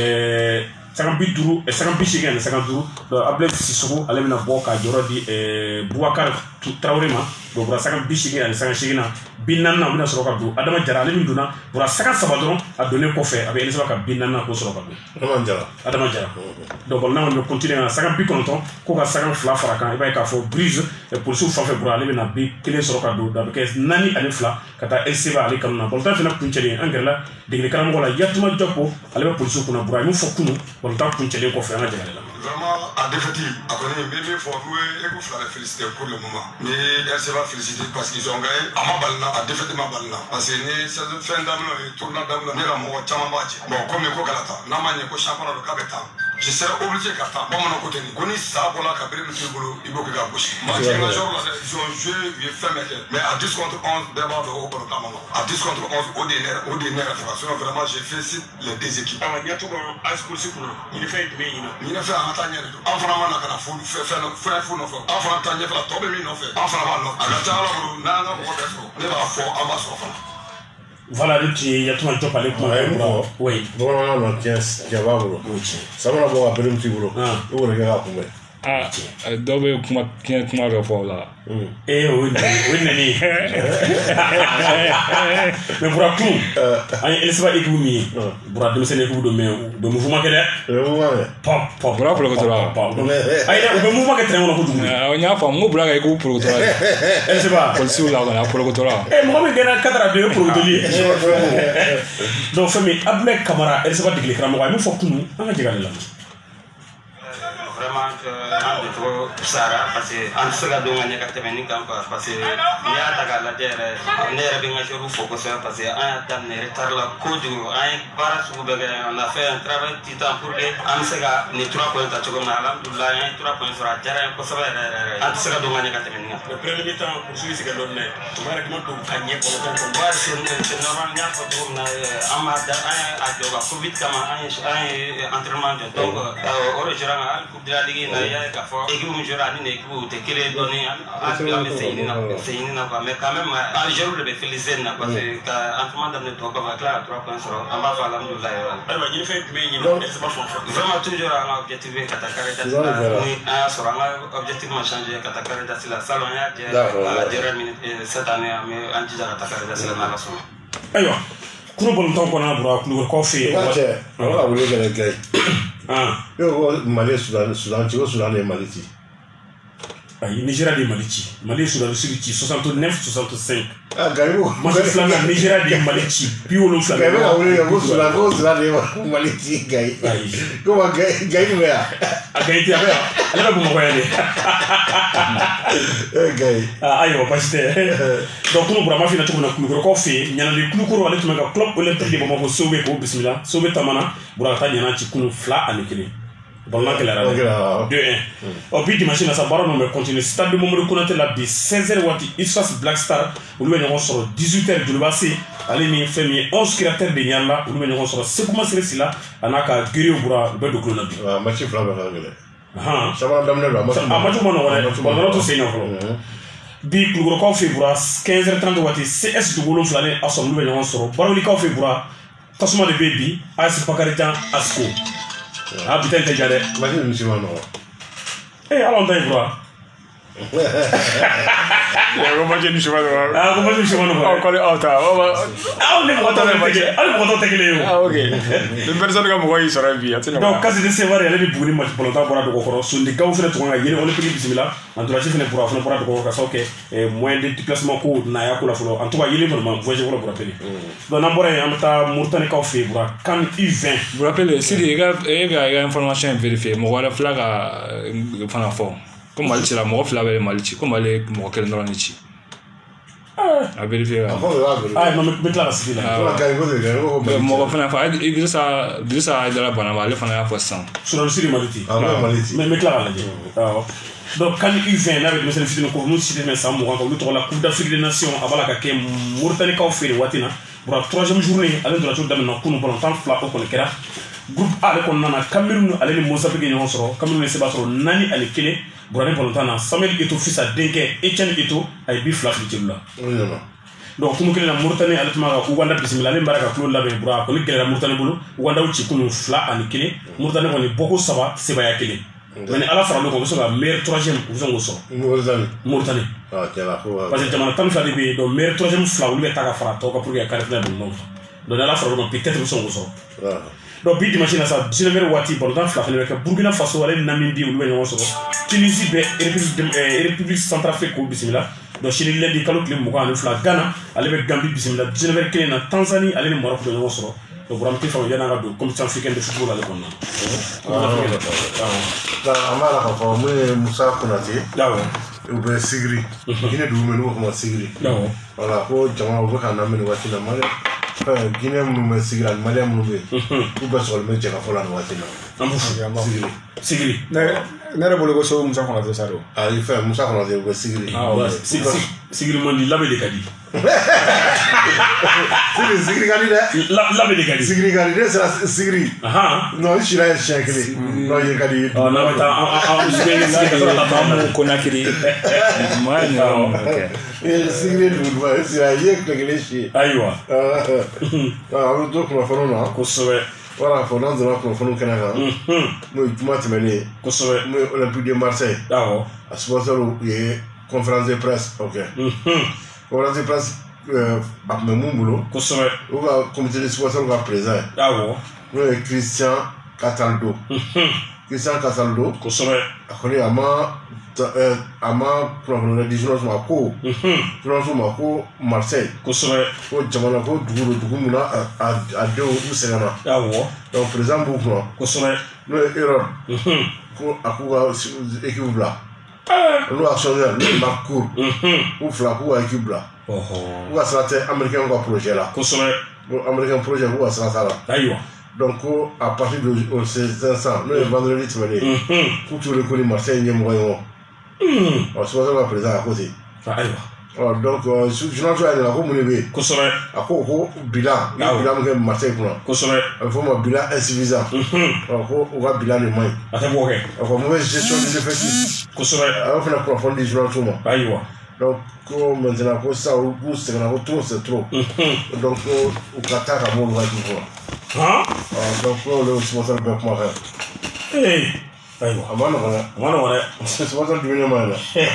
ɛɛ sagan bi duuru sagan bi seegin ani sagan duuru donc Abdoulaye Sissoko ale bɛna bɔ ka jɔyɔrɔ di ɛɛ Boubacar Traoré ma donc bura sagan bi seegin ani sagan seegin na bi naaninan o bɛna sɔrɔ ka don Adama Jara ale min donna bura sagan saba dɔrɔn a donnen kɔfɛ a bɛ L C B A ka bi naaninan k'o sɔrɔ ka don Adama Jara Adama Jara donc ballon bɛ continuer sagan bi kɔnɔntɔn ko ka sagan fila fara kan i b'a ye k'a fɔ Brise polisiw fan fɛ bura ale bɛna bi kelen sɔrɔ ka don a bɛ kɛ naani ani fila ka taa L C B A ale kanu na balontan fana kuncɛlen an gɛrɛla degeli karamɔgɔ la Yatuma Jɔko ale bɛ polisiw kunna bura a ye min fɔ kunun balontan kuncɛlen kɔfɛ an ka jɛgɛrɛ la vraiment à défaite à connaître mais il faut jouer et vous faire féliciter pour le moment mais L C B A féliciter parce qu'ils ont gagné à ma balle à défaite ma balle parce que ni saison fin d'année et tournant d'année ni la mo chama match bon comme ko galata na manye ko championnat de kabeta je serai obligé qu'à temps bon mon côté ni koni ça pour la kabiri le bolo il faut que ga gauche match un jour là ils ont joué il fait mais à dix contre onze d'abord de au bolo tamama à dix contre onze au dernier au dernier façon vraiment j'ai félicite les deux équipes ah il y a tout un sportif il fait bien il a fait an fana mana kana fo fɛn fɛn fo nɔfɛ an fana taa ɲɛfɛ tɔ bɛ min nɔfɛ an fana b'a nɔfɛ a ka ca ala bolo n'an ka mɔgɔ bɛɛ sɔrɔ ne b'a fɔ an b'a sɔrɔ fana voilà ne tun ye Yatuma Jɔp ale kuma ye mɔgɔ oui bamanankan na tiɲɛ tiɲɛ b'a bolo samana bɔ ka bere min t'i bolo i b'o de kɛ k'a kunbɛn ah dɔw bɛ kuma tiɲɛ kuma dɔ fɔ o la ee o ye o ye nani mais bura kun an ye L C B A équipe min ye bura denmisɛnnin équipe don mais u bɛ mouvement kɛ dɛ pop pop bura porokotora ayi dɛ u bɛ mouvement kɛ terrain kɔnɔ kojugu n y'a faamu n ko bura ka équipe porokotora L C B A polisiw la kɔni a porokotora ee mɔgɔ min gɛnna quatre à deux ye porokotoli ye donc fɛn min Abdoulaye Kamara L C B A degeli karamɔgɔ a ye min fɔ kunun an ka jɛgɛ ale la vraiment an bɛ cogo sara parce que an tɛ se ka don ka ɲɛ ka tɛmɛ nin kan quoi parce que n'i y'a ta k'a lajɛ yɛrɛ ne yɛrɛ bɛ n ka joueurs fo kosɛbɛ parce que an y'a daminɛ retard la kojugu an ye baara sugu bɛɛ kɛ on a fait un travail titan pour que an bɛ se ka nin trois points ta cogo min na alhamdulilayi an ye trois points sɔrɔ a diyara n ye kosɛbɛ yɛrɛ yɛrɛ an tɛ se ka don ka ɲɛ ka tɛmɛ nin kan. le premier mi-temps poursuit bɛ se ka dɔn dɛ o b'a yɛrɛ kuma don ka ɲɛ kɔnɔ kɔnɔ. ouais c'est c'est normal n y'a fɔ cogo min na an b'a da an ye a jɔ ka covid kama an ye an ye entraînement jɔ donc o de jɔra n kan hali coupe de la ligue na i y'a ye k'a fɔ équipe min jɔra ani nin équipe u tɛ kelen ye dɔɔni an bɛ se ɲini na se ɲini na quoi mais quand même an joueurs de bɛ féliciter nin na parce que ka entraînement daminɛ tɔ kɔfɛ a tila ka trois points sɔrɔ an b'a fɔ alhamdulilayi yɔrɔ la. ayiwa ɲinifɛn jumɛn ɲini L C B A fɔ vraiment toujours an ka objectif ye ka taa Caritas la ni an y'a sɔrɔ an ka objectif ma changé ka taa Caritas la salon an y'a jɛ à la dernière minute cette année an bɛ an jija ka taa Caritas la n'Ala sɔnna. ayiwa kunu bɔlɔntɔn kɔnɔ bɔra kulukɔrɔkaw fɛ yen. cɛ an ka wele kɛlɛ kɛ ne ko Mali Sudan Sudan ci ko Sudan ye Mali ci. ayi Nigeria de Mali ci Mali Sudan Sud ci soixante-neuf soixante-cinq. ah Gaïbo match filanan Nigeria de Mali ci bi wolonwula. Gaïbo ka wele kɛ ko Sudan ko Sudan de Mali ci Gaï ko ma Gaï bɛ yan. a Gaï tɛ a bɛ yan ale bɛ Bamakɔ yan de. ee Gaï. ayiwa basi tɛ donc kunu burama fina cogo min na kulukɔrɔkaw fɛ yen ɲanali kulukoro ale tun bɛ ka club olympique de Bamakɔ Sobe k'o bisimila Sobe tamana bura ka taa ɲana ci kunu fila ani kelen. ballon gɛlɛyara dɛ deux un ɔ bi dimanche na sa baara ninnu bɛ continuer stade Mamadou Konaté la bi seize heures waati Isfas Black Star olu bɛ ɲɔgɔn sɔrɔ dix-huit heures Joliba Se ale ni fɛn min ye onze créateurs de Ɲarela olu bɛ ɲɔgɔn sɔrɔ Sekuma Sere Sila a n'a ka Gere Bura u bɛ don kulon na bi. match fila bɛ ka gɛlɛn. Sama daminɛ don a ma a ma tuma nɔgɔ dɛ bɔlɔlɔ to sen na fɔlɔ bi kulukorokaw fɛ bura quinze heures trente waati C S dugu wolonfila ni Asɔn olu bɛ ɲɔgɔn sɔrɔ Barawulikaw fɛ bura tasuma de bɛ bi Asi Bakarijan Asiko a bi tɛ ja dɛ mati misi ma nɔgɔ ee ala ta ye bura ko ma jeni shima do ah ko ma jeni shima do ko ko auta aw ne ko ta ne ma je al ko ta kele yo ah okay le personne ka mo yi sara bi atina donc kasi de sevar yale bi buri ma bolo ta bora do ko ro sundi gaw fene to nga yele on pili bismillah en tout cas fene bora fene bora do ko ka sauke moyen de déplacement ko na ya ko la folo en tout cas yele vraiment voyage ko bora peli donc na bora am ta murtani kaw fe bora kan U vingt vous rappelez si les gars et gars information vérifier mo wala flaga fana fo comme Mali la mort flavelle Mali comme aller mo quel non ni a vérifier ah non mais là c'est là mo fana fa Idrissa Idrissa Aidara Banaba le fana fa cent sur le site Maliti mais mais là ah donc quand U vingt avec monsieur le fils de ko nous cité mais ça mo ko to la coupe d'Afrique des nations abala ka ke Mauritanie ka offer watina pour la troisième journée avec de la tour d'amena ko no temps fla ko ko kera groupe A le ko nana Cameroun ale ni Mozambique ñoo soro Cameroun se batro nani ale kele burane polontana Samuel Eto'o fisa denke Etienne Eto'o ay bi fla fli la donc kumu kele na Mauritanie ale tuma ka Uganda bismillah le baraka klo labe bura ko ni kele na Mauritanie bulu Uganda uci kunu fla ani kele Mauritanie ko ni boko saba seba ya kele mais ala fara lo ko so la meilleur troisième ko so so Mauritanie Mauritanie ah kala ko parce que jamana tam fa de be donc meilleur troisième fla ulu be ta ka fara to ka pour ya caractère de non donc ala fara lo peut-être so so donc bi dimanche na sa dix-neuf heures wati bon dans fla fele ka Burkina Faso wala Namibie ulu be ñoo so Tunisie be République Centrafrique ko bismillah donc Chili lendi kalo kile mo ko an fla Ghana ale be Gambie bismillah dix-neuf heures kile na Tanzanie ale ni Maroc do ñoo so donc buram ti fa yana ga do compétition africaine de football ale konna da amara ka ko me Musa Konate dawo u be sigri gine du me no ko sigri dawo wala ko jama u ka na me wati na male gine mu me sigri al male mu be u be so me jega fola no wati na amu sigri sigri ne ne re bolo ko so Musa Konate saro ah il fait Musa Konate u be sigri ah sigri sigri mo di labe de kadi sigri sigri kadi de labe de kadi sigri kadi de c'est sigri aha non il chira chekli no ye kadi oh na ta a sigri na ta mo konakiri moi non ok il sigri du doit c'est ye klegele chi aywa ah on doit ko fono na ko sobe voilà fono de ko fono kana ga no juma temele ko sobe no Olympique de Marseille dawo a sponsor ye conférence de presse ok conférence de presse euh me mumbulo ko sobe o ga comité de sponsor ga présent dawo no Christian Cataldo Christian Cataldo ko sobe akoni ama euh ama problème de journalisme ko journalisme ko Marseille ko sobe ko jamana ko duguro dugumuna a a de o segana dawo donc président bu ko ko sobe no erreur ko akuga équipe bla no actionnaire no Marcour ou fla ko équipe bla oh ou asate américain ko projet là ko sobe américain projet ou asate là aywa donc à partir de ces instants le vendredi tu vas dire pour tout le connaître Marseille ni mo yo on se voit présent à côté aywa donc je n'en vois la ko mo be ko sobe ako ko bilan bilan ko Marseille ko ko sobe il faut mo bilan insuffisant ko o ga bilan de moins ata bo ke ko mauvaise gestion des effectifs ko sobe alors faut la profondir journalisme aywa donc maintenant ko ça ou c'est que trop c'est trop donc au Qatar à mon va tout hein donc le sponsor be ko ma eh aywa amana wala amana wala sponsor du mal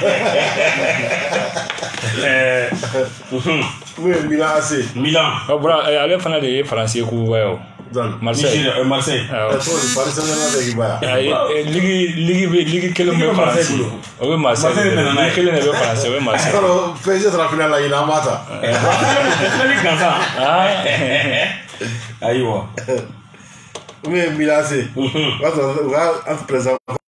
eh oui Milan A C Milan oh bra ale fana de français ku bayo Marseille Marseille ah Paris Saint-Germain de ba ay ligi ligi ligi kele me français o be Marseille ligi kele ne be français o be Marseille alors P S G tra final la ina mata ligi kansa ah aywa oui Milan A C on va en présent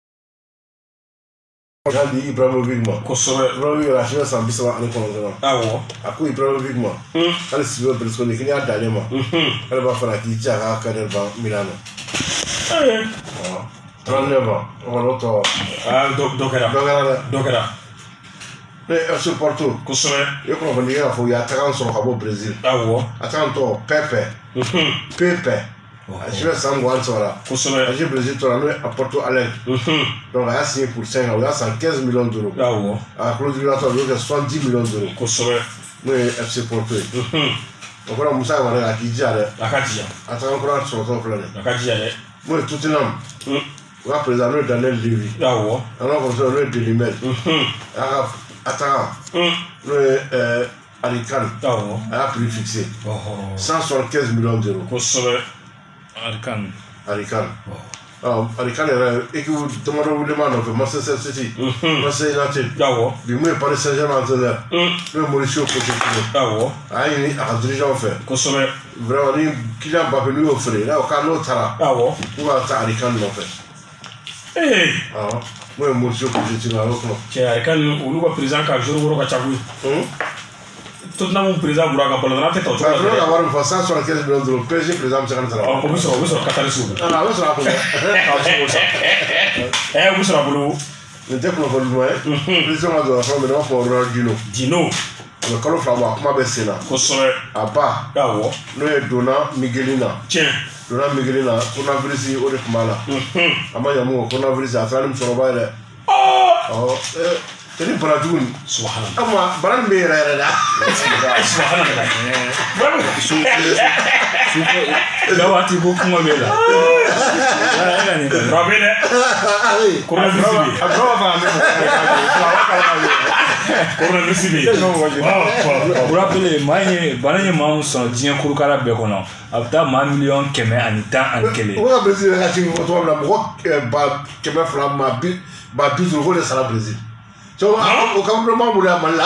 Gali Ibrahimovic ma ko sobe Ibrahimovic la chance sans biswa en kono awo aku Ibrahimovic ma ala sibo personne qui a dalé ma ala ba fara ki tiaka kadel ba Milano eh trente-neuf ans on va to ah do dokera dogara dokera mais sur Porto ko sobe yo ko vandi ya fo ya takan so habo Brésil awo atan to Pepe Pepe Je vais sans voir ça. J'ai Brésil, tu as Porto Alegre. Donc, il a signé pour cinq ans, il a cent quinze millions d'euros. À Claude Dulator, il a soixante-dix millions d'euros. Oui, F C Porto. Donc, on a Moussa Mane à Kidja. À Kidja. Attends, on a son plan. À Kidja. Moi, tout est là. On a présenté Daniel Lévy. On a présenté Delimel. Attends, le Arikan a prix fixé. cent soixante-quinze millions d'euros. Arikan. Arikan. Arikan est équipe de Manchester Manchester City. Manchester United. Du moins, Paris Saint-Germain entraîneur. Le Mauricio Pochettino. Ah, il a dirigeant fait. Vraiment, il a Mbappé lui offert. Là, au Cano Tara. Où a Arikan l'offert? Eh. Ah. Moi, Mauricio Pochettino. Tiens, Arikan, on va président car je vous regarde. Tout le monde président pour la Pologne, tu as toujours avoir une fois cent soixante-quinze millions d'euros. P S G président cinquante ans. Oh, oui, ça, oui, ça, Qatar-Sud. Ah, oui, ça, oui, ça. Eh, oui, ça, boulot. Le dès qu'on va le loin, le président de la femme maintenant pour Ronaldinho. Dino. Le colon flamand, comment baisser là? Consommé. À part. Ah, ouais. Nous est Dona Miguelina. Tiens. Dona Miguelina, on a vu ici au Kumala. Ama yamu, on a vu ici à Salim Sorobale. Oh, euh. Tadi Baradun, Subhanallah. Ama Baran Mera lah. Subhanallah. Suka. Gawati buku mabela. Rabene. Corona visible. Agora vai Corona visible. Pour rappeler, moi, bananye maun son dien kurukara bekono. Abta ma million keme anita ankele. O Brésil la tingo to la mo ba keme fla ma bi ba bi zo le sala Brésil. So, o cameraman mula mala.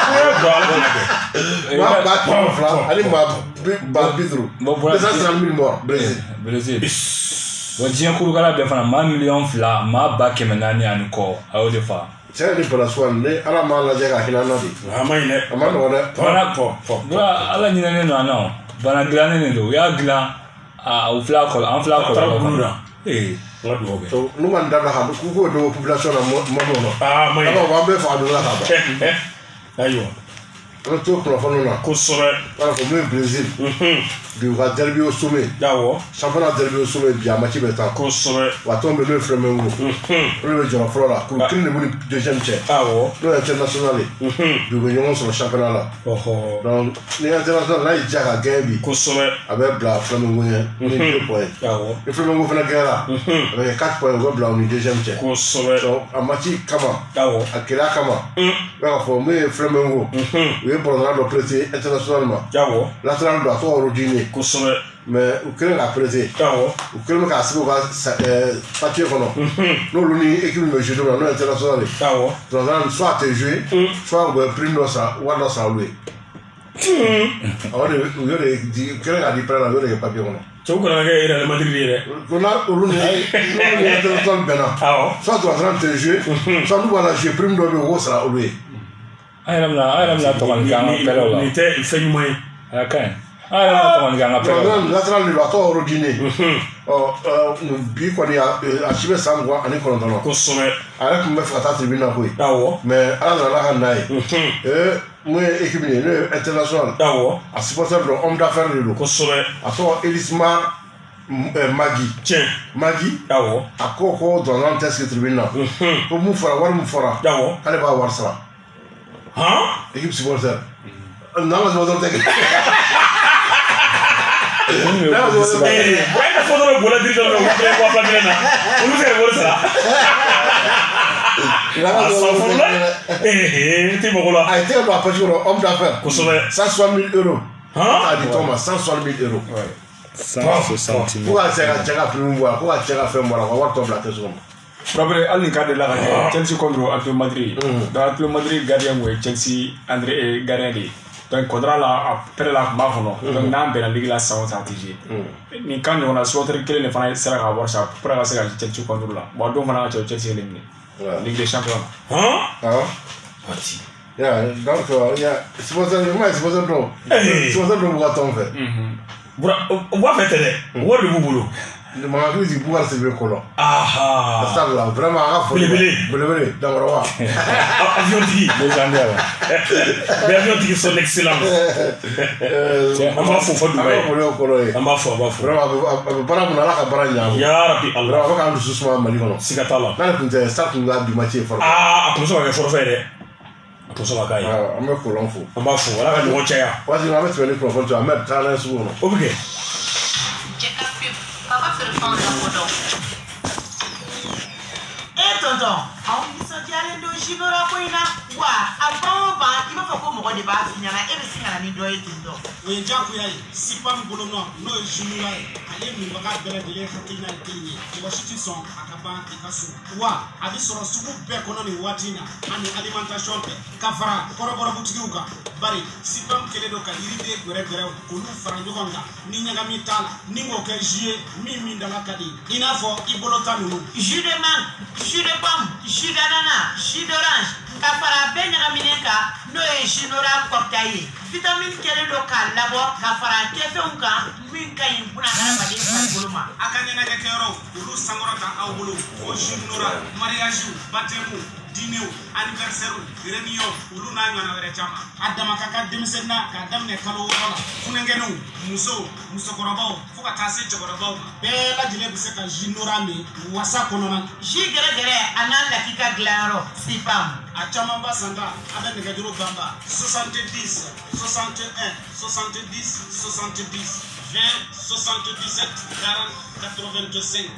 Ba ba ko fla, ali ma ba bidru. deux cent cinquante mille morts Brésil. Brésil. Wa dien kurukara be fana ma million fla ma ba keme nani anko awo de fa. C'est les personnes ne ala ma la jaga hinana di. Amaine. Amano wala. Bana ko. Bra ala nyina ne no ana. Bana glane ne do. Ya glan a u fla ko an fla ko. Eh. So, nous on a la beaucoup de population à Mono. Ah, mais on va bien faire de la table. Aïe. On te comprend là. Consommé. Voilà, comme le Brésil. Du va derby au sommet. D'accord. Championnat derby au sommet bien match betan. Consommé. Va tomber le Flamengo. Le John Flora. Pour qu'il ne voulait deuxième tiers. Ah ouais. Le international. Du gagnons sur le championnat là. Oh. Donc les internationaux là ils jaga gagné. Consommé. Avec Bla Flamengo il y a deux points. Ah ouais. Le Flamengo fait la guerre là. Avec quatre points au Bla on est deuxième tiers. Consommé. Donc à match Kama. Ah ouais. À quel Kama. Va former Flamengo. Oui pour le prêter internationalement. Ah ouais. Latéral droit toi origine. Consommé. Mais au Kenya a prêté. Ah ouais. Au Kenya a signé papier qu'on a. Nous l'uni équipe de jeu dans l'international. Ah ouais. Donc soit tu joues, soit on prime dans ça ou dans ça louer. Alors il y a des Kenya a dit prendre le papier qu'on a. Tu vois qu'on a gagné le Madrid. On a l'uni international bena. Ah ouais. Soit tu vas te jouer, soit nous voilà jouer prime dans le haut ça louer. Ayam la ayam la tokan kan pelo la. Ni te fait du moyen. Okay. Ayam la tokan kan pelo. Latéral de droit origine. Oh euh bi ko ni a chibe sangwa ani ko ndono. Consommé. Avec me fata tribunal ko. Ah ouais. Mais ala la kan nai. Euh moi équipe ni international. Ah ouais. A supporter de homme d'affaires de lo. Consommé. A so Elisma Magui. Tiens. Magui. Ah ouais. A ko ko dans l'antesque tribunal. Ko mu fara war mu fara. Ah ouais. Ale ba war sara. Hein? Équipe supporter. Non, je vais te dire. Non, je vais te dire. Pourquoi faut dans le bola dirigeant le voudrait voir pas bien là. On nous fait voir ça. Là, ça faut là. Eh eh, tu me voilà. Ah, tu vas pas jouer homme d'affaires. Consommé. cent soixante mille euros. Hein? Ah, dit Thomas, cent soixante mille euros. Ouais. cent soixante mille. Pourquoi tu as déjà plus moi? Pourquoi tu as fait moi? On va voir ton blague sur moi. Après, al cas de la Chelsea contre Atlético Madrid. Dans Atlético Madrid, gardien est Chelsea, André gardien. Donc, contrat là, après la marque, donc n'a pas ligue la sans stratégie. Mais quand on a sorti que les fans sera à voir ça, pour la série Chelsea contre là. Bon, donc on a Chelsea éliminé. Ligue des Champions. Hein? Ah. Parti. Yeah, donc il y a c'est pour ça que moi c'est pour ça que c'est pour ça que on va tomber. On va faire télé. On va le boulot. Maman qui dit pouvoir se lever colon. Ah ah. Ça là vraiment à fond. Belebele. Belebele d'abord. Avion tigi légendaire. Mais avion tigi son excellent. On va fou fou Dubaï. On va fou, on va fou. Vraiment bara mun ala ka bara nya. Ya rabbi Allah. Vraiment ka ndu susuma mali kono. Sikatala. Na kun te sa kun ga du match for. Ah, a ko so ka for fere. A ko so ka kai. Ah, on me colon fou. On va fou, ala ka du chaya. Wa si na mettre le profond tu mettre ta na suno. OK. Eh tonton, aw ni so tiale do jibora ko ina wa abawo ba iba fa ko mo ko de ba finyana e be singana ni do e tindo. We njaku yayi sipa ngolo no no jumura ale mi baka bere de fatina tinyi e wa shiti son akaba ikasu wa abi soro suku be kono ni watina ani alimentation pe kafara koroboro butiuka bari sipa mkele do kaliride gore gore ko lu faranjo konga ni nyanga mitala ni ngo ke jie mi mi ndala kadi inafo ibolo tanu jus de mangue, jus de pomme, jus d'ananas, jus d'orange, kafara be nyagamineka no e jinora koktaye. Vitamine kele do ka labo kafara kefe unka min kay buna na bade faluma. Akanya na ketero ulu sangora ka awulu o jinora mariage batemu dineu anniversaire réunion ulu na nyana were chama adama kaka demsenna ka damne kalo wala funengenu muso muso korabo fuka tase chokorabo be la jile bise ka jinora me wasa konona jigere gere anan la kika glaro sipam achama basanda ada negajuro bamba soixante-dix soixante-un soixante-dix soixante-dix vingt soixante-dix-sept quarante quatre-vingt-cinq.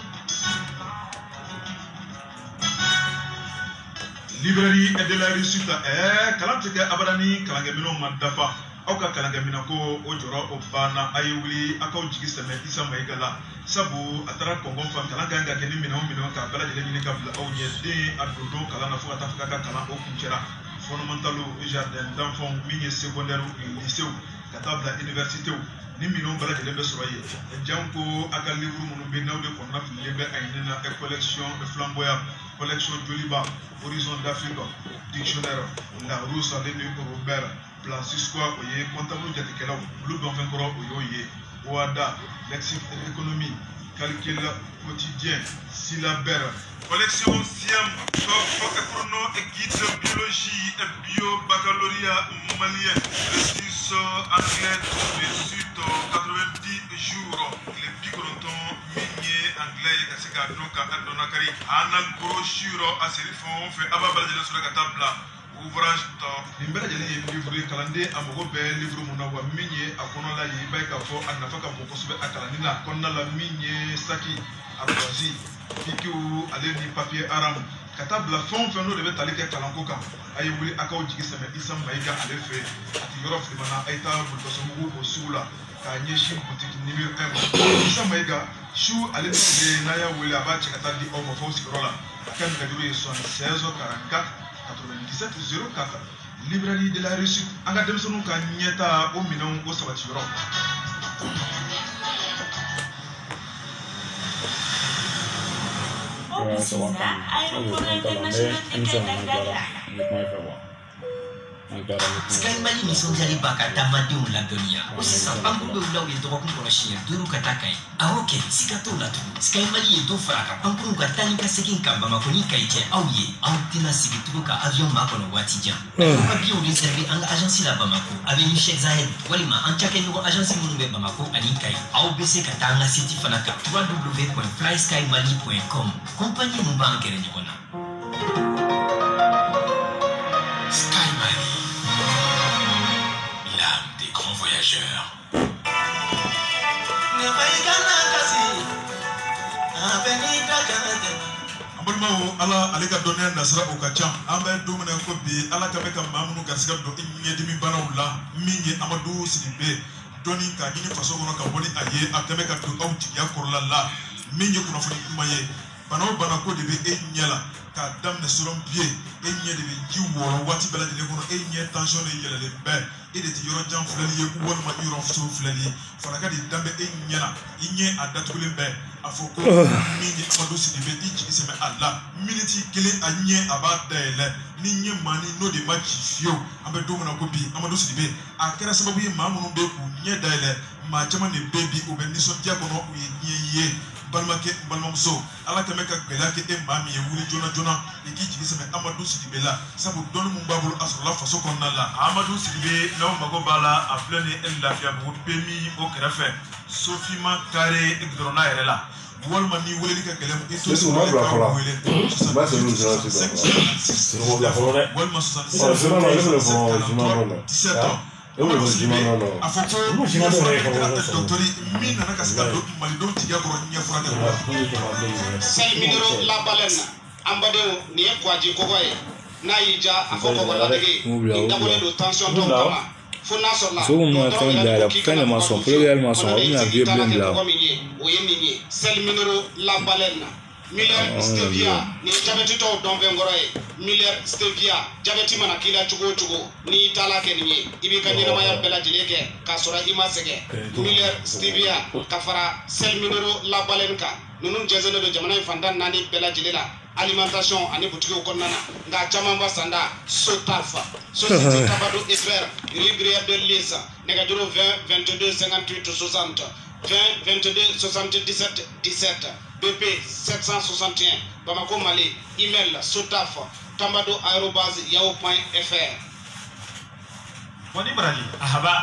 Librairie et de la réussite eh kalantike abadani kalangemino madafa auka kalangemina ko ojoro obana ayewuli akaw jigi seme isa maigala sabu atara kongo fa kalanga ngeni mina mina ka bala de ni ka bla awye de adodo kalana fu atafika ka kala o kunchera fondamentalo jardin d'enfants mini secondaire lycée katabla université ni mino bala de be soroye janko aka livre munu be nawde ko na lebe aynina e collection de flamboyant collection Joliba Horizon d'Afrique dictionnaire la Rousse de Robert Francisco Oye comptable jatikela blue don fenkoro oyoye Oada lexique économie calcul quotidien syllabaire collection Siam chrono et guide de biologie et bio baccalauréat malien restis anglais de sud quatre-vingt-dix jours les picontons minier anglais kasika doka adonakari anal brochure asirifon fait ababa de sur la table ouvrage to limbela jeli livre kalande amogo be livre munawa minier akono la yiba ka fo anafaka boko sube akalanina konna la minier saki abazi kikiu aleni papier aram katabla fon feno de betalike kalankoka ayi wuli akaw jigi seme isa maiga alefe ati yoro flimana aita bulto somugo osula ka nyeshi boutique numéro un isa maiga shu aleni de naya wuli abache katadi o mo fo sikrola kan kaduru soixante-seize quarante-quatre quatre-vingt-dix-sept zéro quatre librairie de la réussite anga demsonu ka nyeta o minon o sabati yoro Sekali mali nisonjali baka tamaduni la dunia. Usisa pangulu ula ule doko kunkoroshia duru katakai. Aoke sikato la tu. Sekali mali yedo fraka pangulu katani kasekin kamba makoni kaite auye au tina sigitu ka avion makono watija. Avion réservé anga agence la Bamako. Avenue Cheikh Zayed walima anchake nuko agence munube Bamako alikai. Au bese katanga city fanaka w w w point flysky-mali point com. Compagnie mubangere nyona. Sky Mali, l'âme des grands voyageurs. Abolmao ala alika donner nasra okacham ambe domina ko bi ala kabe kam mamunu garsiga do inye dimi banawla mingi amadu sidibe doni ka gini faso gono ka boni aye akabe ka do awti ya korla la mingi kuna foni kumaye banaw banako de be enyala ka damne suron pied enye de be jiwo wati bela de gono enye tension de yele le be ede ti yoro jam flali ye wol ma yoro so flali fana ka di dambe enyala inye adatule be afoko mingi amadu sidibe diji iseme alla miniti kele anye abadele ni nye mani no de machi fio abe do na ko bi amadu sidibe akera sababu ye mamunu be ku nye dele maa caman de bɛ bi u bɛ nisɔndiya kɔnɔ u ye diɲɛ ye balimakɛ balimamuso ala tɛmɛ ka gɛlɛya kɛ e maa min ye wuli joona joona i k'i jigi sɛbɛ Amadu Sidibe la sabu dɔnni mun b'a bolo a sɔrɔla faso kɔnɔna la. Amadu Sidibe n'aw mago b'a la a filɛ ni e Lafiyabugu P M I o kɛrɛfɛ Sofima Kare gudɔrɔnna yɛrɛ la walima ni weleli ka gɛlɛn i to sɔrɔ e ka wele walima a fɔ ko docteur min nana ka se ka don malidenw tigɛ kɔrɔ ɲɛ furakɛ la. Selminero Labalen an badenw nin ye Kouaji kɔkɔ ye n'a y'i ja a fɔ kɔkɔladege nin dabɔlen don tension tɔw kama fo n'a sɔrɔla so mun ma fɛn bila la fɛn de ma sɔn pour que ma sɔn o bɛna vieux blend bila o ye nin ye Selminero Labalen Miller Stevia ni jabɛti tɔw dɔn fɛn kɔrɔ ye Miller Stevia jabɛti mana k'i la cogo o cogo n'i taala kɛ nin ye i b'i ka ɲɛnamaya bɛɛ lajɛlen kɛ k'a sɔrɔ i ma sɛgɛn Miller Stevia ka fara Selminero Labalen kan ninnu jɛnsɛnnen don jamana in fantan naani bɛɛ lajɛlen la alimentation ani butigiw kɔnɔna na nka caman ba sanda Sotarfa Société Tabado Expert Ribrière de Lisa nɛgɛjuru vingt vingt-deux cinquante-huit soixante vingt vingt-deux soixante-dix-sept dix-sept B P sept cent soixante et un Bamako Mali email Sotarfa tambado arobase yahoo point f r. Wani Brali ahaba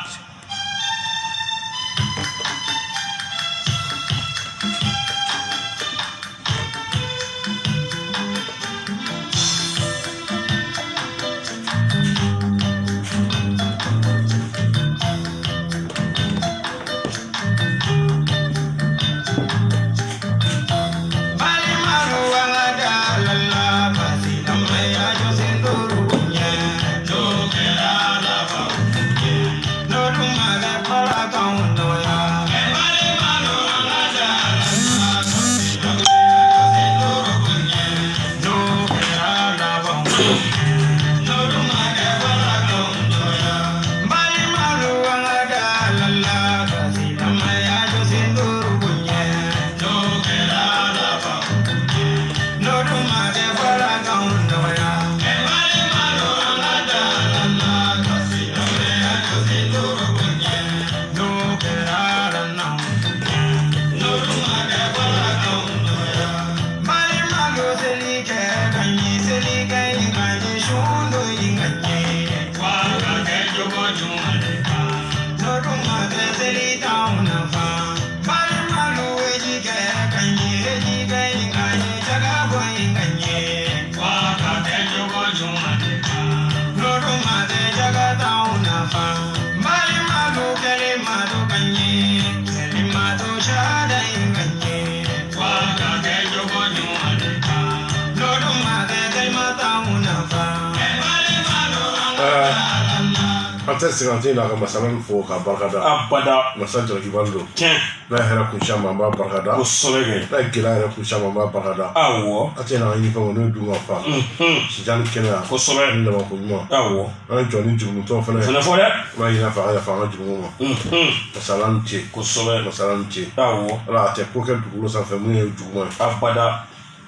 Ante siganti na ka masalan fo ka barkada abada masan jara kibando tiens na hera ku chama ba barkada o solege na gila hera ku chama ba barkada awo ate na ni ko no du ma fa si jan kena ko solege ni ma ko mo awo na joni jumu to fa na fana fo ya ma ina fa ya fa na jumu mo masalan ti ko solege masalan ti awo ala ate ko ke du lo sa fa mu e jumu abada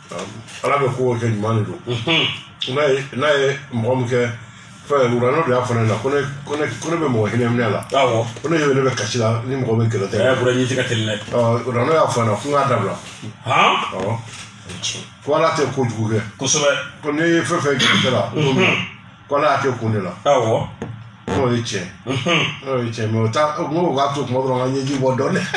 ala be ko ke ni mani do na na mo mo ke fa urano de afana na kone kone kone be mo hene mnela awo kone yo ne be kashila ni mo be kelo te eh bura ni tika telle ah urano ya afana fu nga dabla ha awo ko ala te ko juge ko sobe kone fe fe kitela ko ala te ko ne la awo ko eche mhm o eche mo ta mo ga to mo ro nga ji bodo ne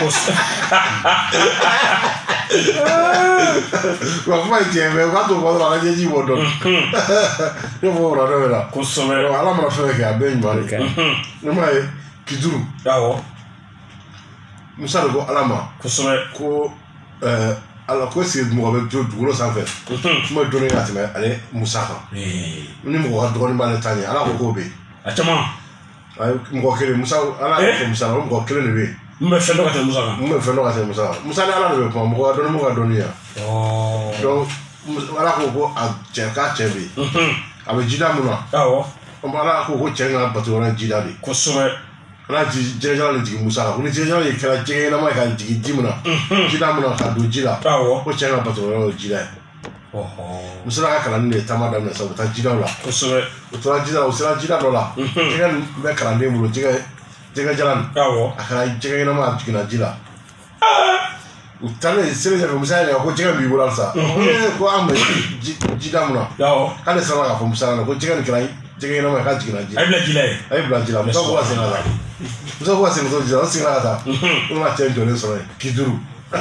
ko fa eche me ga to mo ro nga ji bodo yo mo ro ro la ko sobe ala mo fe ke aben mari ka no mai kiduru awo musa go ala ma ko sobe ko eh ala ko si mo be to dulo sa fe mo do ne atime ale musa ka eh ni mo ga do ni ba le tani ala ko ko be atama ay mo kele musa ala ko musa mo kele ne be me fe do ka te musa mo fe do ka te musa musa ala ne be ko mo ga do mo ga do ni ya oh donc ala ko ko a che ka che be abe jida mu na awo ala ko ko che nga bato na jida be ko sobe ala ji jeja le ji musa ko ni jeja le kala je na ma ka ji ji mu na jida mu na ka do jida awo ko che nga bato na jida oho musa ka kala ne tamada na sa ta jida la ko sobe to jida o sira jida do la je be kala ne mu je jɛgɛ jalan awɔ a kɛra jɛgɛ ɲɛnama a jiginna ji la u taalen seli ɲɛfɛ musa yɛrɛ ko jɛgɛ b'i bolo halisa ko an bɛ ji da mun na k'ale sara k'a fɔ musa ɲɛna ko jɛgɛ nin kɛra jɛgɛ ɲɛnama ye k'a jiginna ji la a ye bila ji la ye a ye bila ji la musa ko ka segin ka taa musa ko ka segin ka taa ji la o seginna ka taa ko ma cɛ jɔlen sɔrɔ yen k'i duuru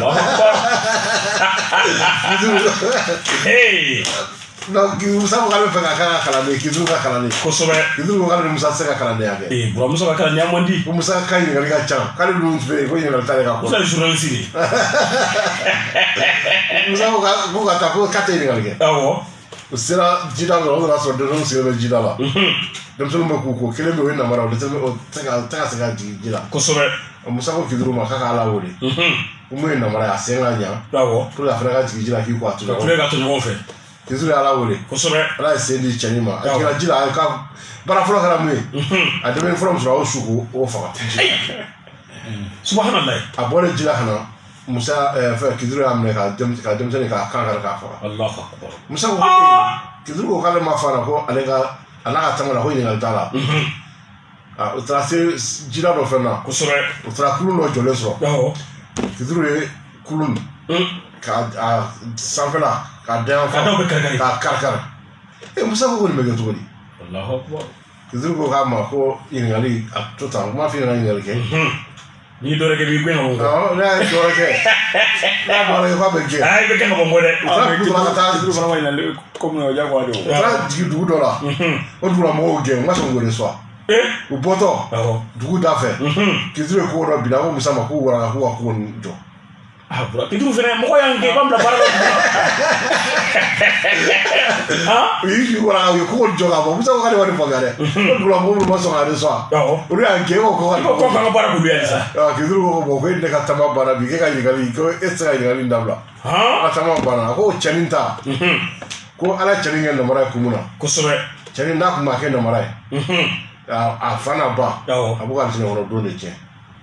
k'i duuru donc musa ko k'ale fɛ ka k'a ka kalanden k'i duuru ka kalanden kosɛbɛ k'i duuru ko k'ale ni musa tɛ se ka kalandenya kɛ ee buramuso ka kalandenya man di ko musa ka ɲininkali ka ca k'ale dun fɛ yen ko ɲininkali t'ale ka kɔ musa ye journaliste de musa ko ka taa ko k'a tɛ ɲininkali kɛ awɔ u sera jida la o nana sɔrɔ denmisɛnninw sigilen bɛ jida la denmisɛnninw bɛ k'u ko kelen bɛ o ye namara o tɛ ka tɛ ka se ka jigin ji la kosɛbɛ musa ko k'i duuru ma k'a ka ala wele ko mun ye namara ye a sen ka ɲa awɔ pour que a fana ka jigin ji la k'i ko a to ɲɔgɔn fɛ ka to ɲɔgɔn fɛ k'i duuru ye ala wele kosɛbɛ ala ye sen di cɛnin ma a jiginna ji la a ka baara fɔlɔ kɛra mun ye a dɛmɛ fɔlɔ min sɔrɔ a y'o su k'o faga subahana a bɔlen ji la ka na musa fɛ k'i duuru y'a minɛ ka denmisɛnnin k'a kan kari k'a faga musa ko k'i duuru ko k'ale ma fara ko ale ka a n'a ka tanga la ko ɲininkali t'a la o taara se jida dɔ fɛn na kosɛbɛ o taara kulun dɔ jɔlen sɔrɔ k'i duuru ye kulun ka sanfɛla k'a da yan fan k'a kari-kari e musa ko ko nin bɛ kɛ cogo di k'i duuru ko k'a ma ko ɲininkali a to tan o m'a f'i ɲɛna ɲininkali kɛ n'i dɔwɛrɛ kɛ b'i gɛn ka bɔ ne y'a dɔwɛrɛ kɛ ne y'a dɔwɛrɛ kɛ k'a bɛ gɛn aa i bɛ gɛn ka bɔ dɛ o taara dugu dɔ la ka taa k'i fana ma ɲinali komi o diyagoya de o o taara jigin dugu dɔ la o dugula mɔgɔw gɛn u ma sɔn k'o de sɔn u bɔtɔ dugu da fɛ k'i duuru ye ko dɔ binna ko musa ma k'u waraka k'u ka ko nin jɔ k'i duuru fɛnɛ mɔgɔ y'an gɛn i b'an bila baara la u y'i k'i waraka u ye ko jɔ k'a fɔ musa ko k'ale wari faamuya dɛ o dugula mɔgɔw minnu ma sɔn k'ale sɔn olu y'an gɛn ko ko ko k'an ka baara k'olu ye halisa k'i duuru ko bon ko e ne ka taama banna bi k'e ka ɲininkali ko e tɛ se ka ɲininkali dabila a ka taama banna a ko cɛnin ta ko ala cɛnin kɛ namara ye kun mun na kosɛbɛ cɛnin n'a kun b'a kɛ namara ye a fa n'a ba a b'u ka alijinɛ kɔnɔ don de tiɲɛ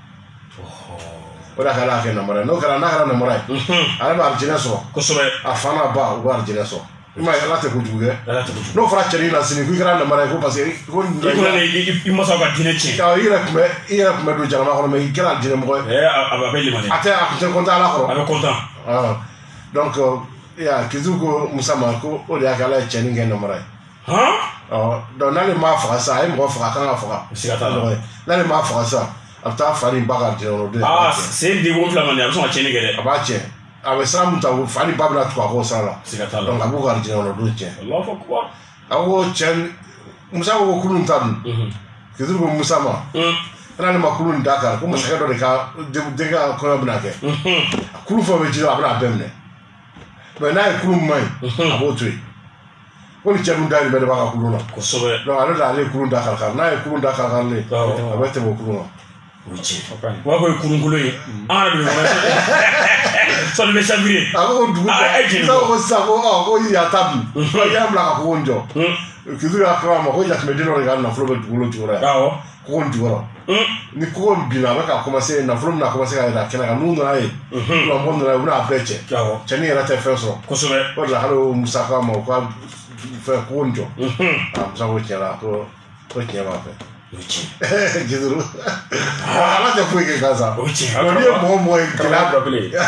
o de kɛra a kɛ namara ye n'o kɛra n'a kɛra namara ye ale bɛ alijinɛ sɔrɔ kosɛbɛ a fa n'a ba u bɛ alijinɛ sɔrɔ i m'a ye ala tɛ kojugu kɛ n'o fɔra cɛnin na sini ko i kɛra namara ye ko parce que ko i masaw ka diinɛ tiɲɛ i yɛrɛ tun bɛ i yɛrɛ tun bɛ don jamana kɔnɔ mɛ i kɛra alijinɛ mɔgɔ ye a bɛ limaniya a tɛ a tun tɛ kɔntan ala kɔrɔ a bɛ kɔntan donc k'i duuru ko musa ma ko o de y'a kɛ ala ye cɛnin kɛ namara ye donc n'ale m'a faga sisan a ye mɔgɔ faga a kan ka faga n'ale m'a faga sisan a bɛ taa fa ni ba ka alijinɛ kɔnɔ don aa sen di wolonfila man di a bɛ sɔn ka tiɲɛni kɛ dɛ a b'a tiɲɛ a bɛ sira min ta fa ni ba bɛna tugu a k'o sira la donc a b'u ka alijinɛ kɔnɔ don tiɲɛ a ko cɛ musa ko ko kulun ta dun k'i duuru ko musa ma n'ale ma kulun da kan ko masakɛ dɔ de ka denkɛ ka kɔɲɔ bɛna kɛ kulun fɛn o bɛ ji la a bɛna a bɛɛ minɛ mɛ n'a ye kulun man ɲi a b'o to yen ko ni cɛ dun dayirimɛ de b'a ka kulun na kosɛbɛ donc ale de ale ye kulun da kari-kari n'a ye kulun da kari-karilen a bɛ tɛmɛ o kulun na o ye tiɲɛ u b'a fɔ kurunkolon ye an yɛrɛ bɛ ɲɔgɔn sɔli bɛ savire a ko dugu bɛɛ sisan ko sisan ko ɔ ko y'a ta dun i y'a bila ka kogo jɔ k'i duuru y'a kɛ a ma ko yatimɛden dɔ de ka nafolo bɛ dugukolo jukɔrɔ yan kogo in jukɔrɔ ni kogo in binna a bɛ ka commencer nafolo bɛna commencer ka yɛlɛ a kɛnɛ kan n'u nana ye mɔgɔ nana ye u bɛna a bɛɛ cɛ cɛnin yɛrɛ tɛ fɛn sɔrɔ kosɛbɛ o de la hali o musaka ma o ka fɛn kogo in jɔ a musa ko tiɲɛ la ko ko tiɲɛ b'a fɛ k'i duuru ala tɛ foyi kɛ gansan n'i ye mɔgɔ mɔgɔ ye gɛlɛya dɔ bilen n'i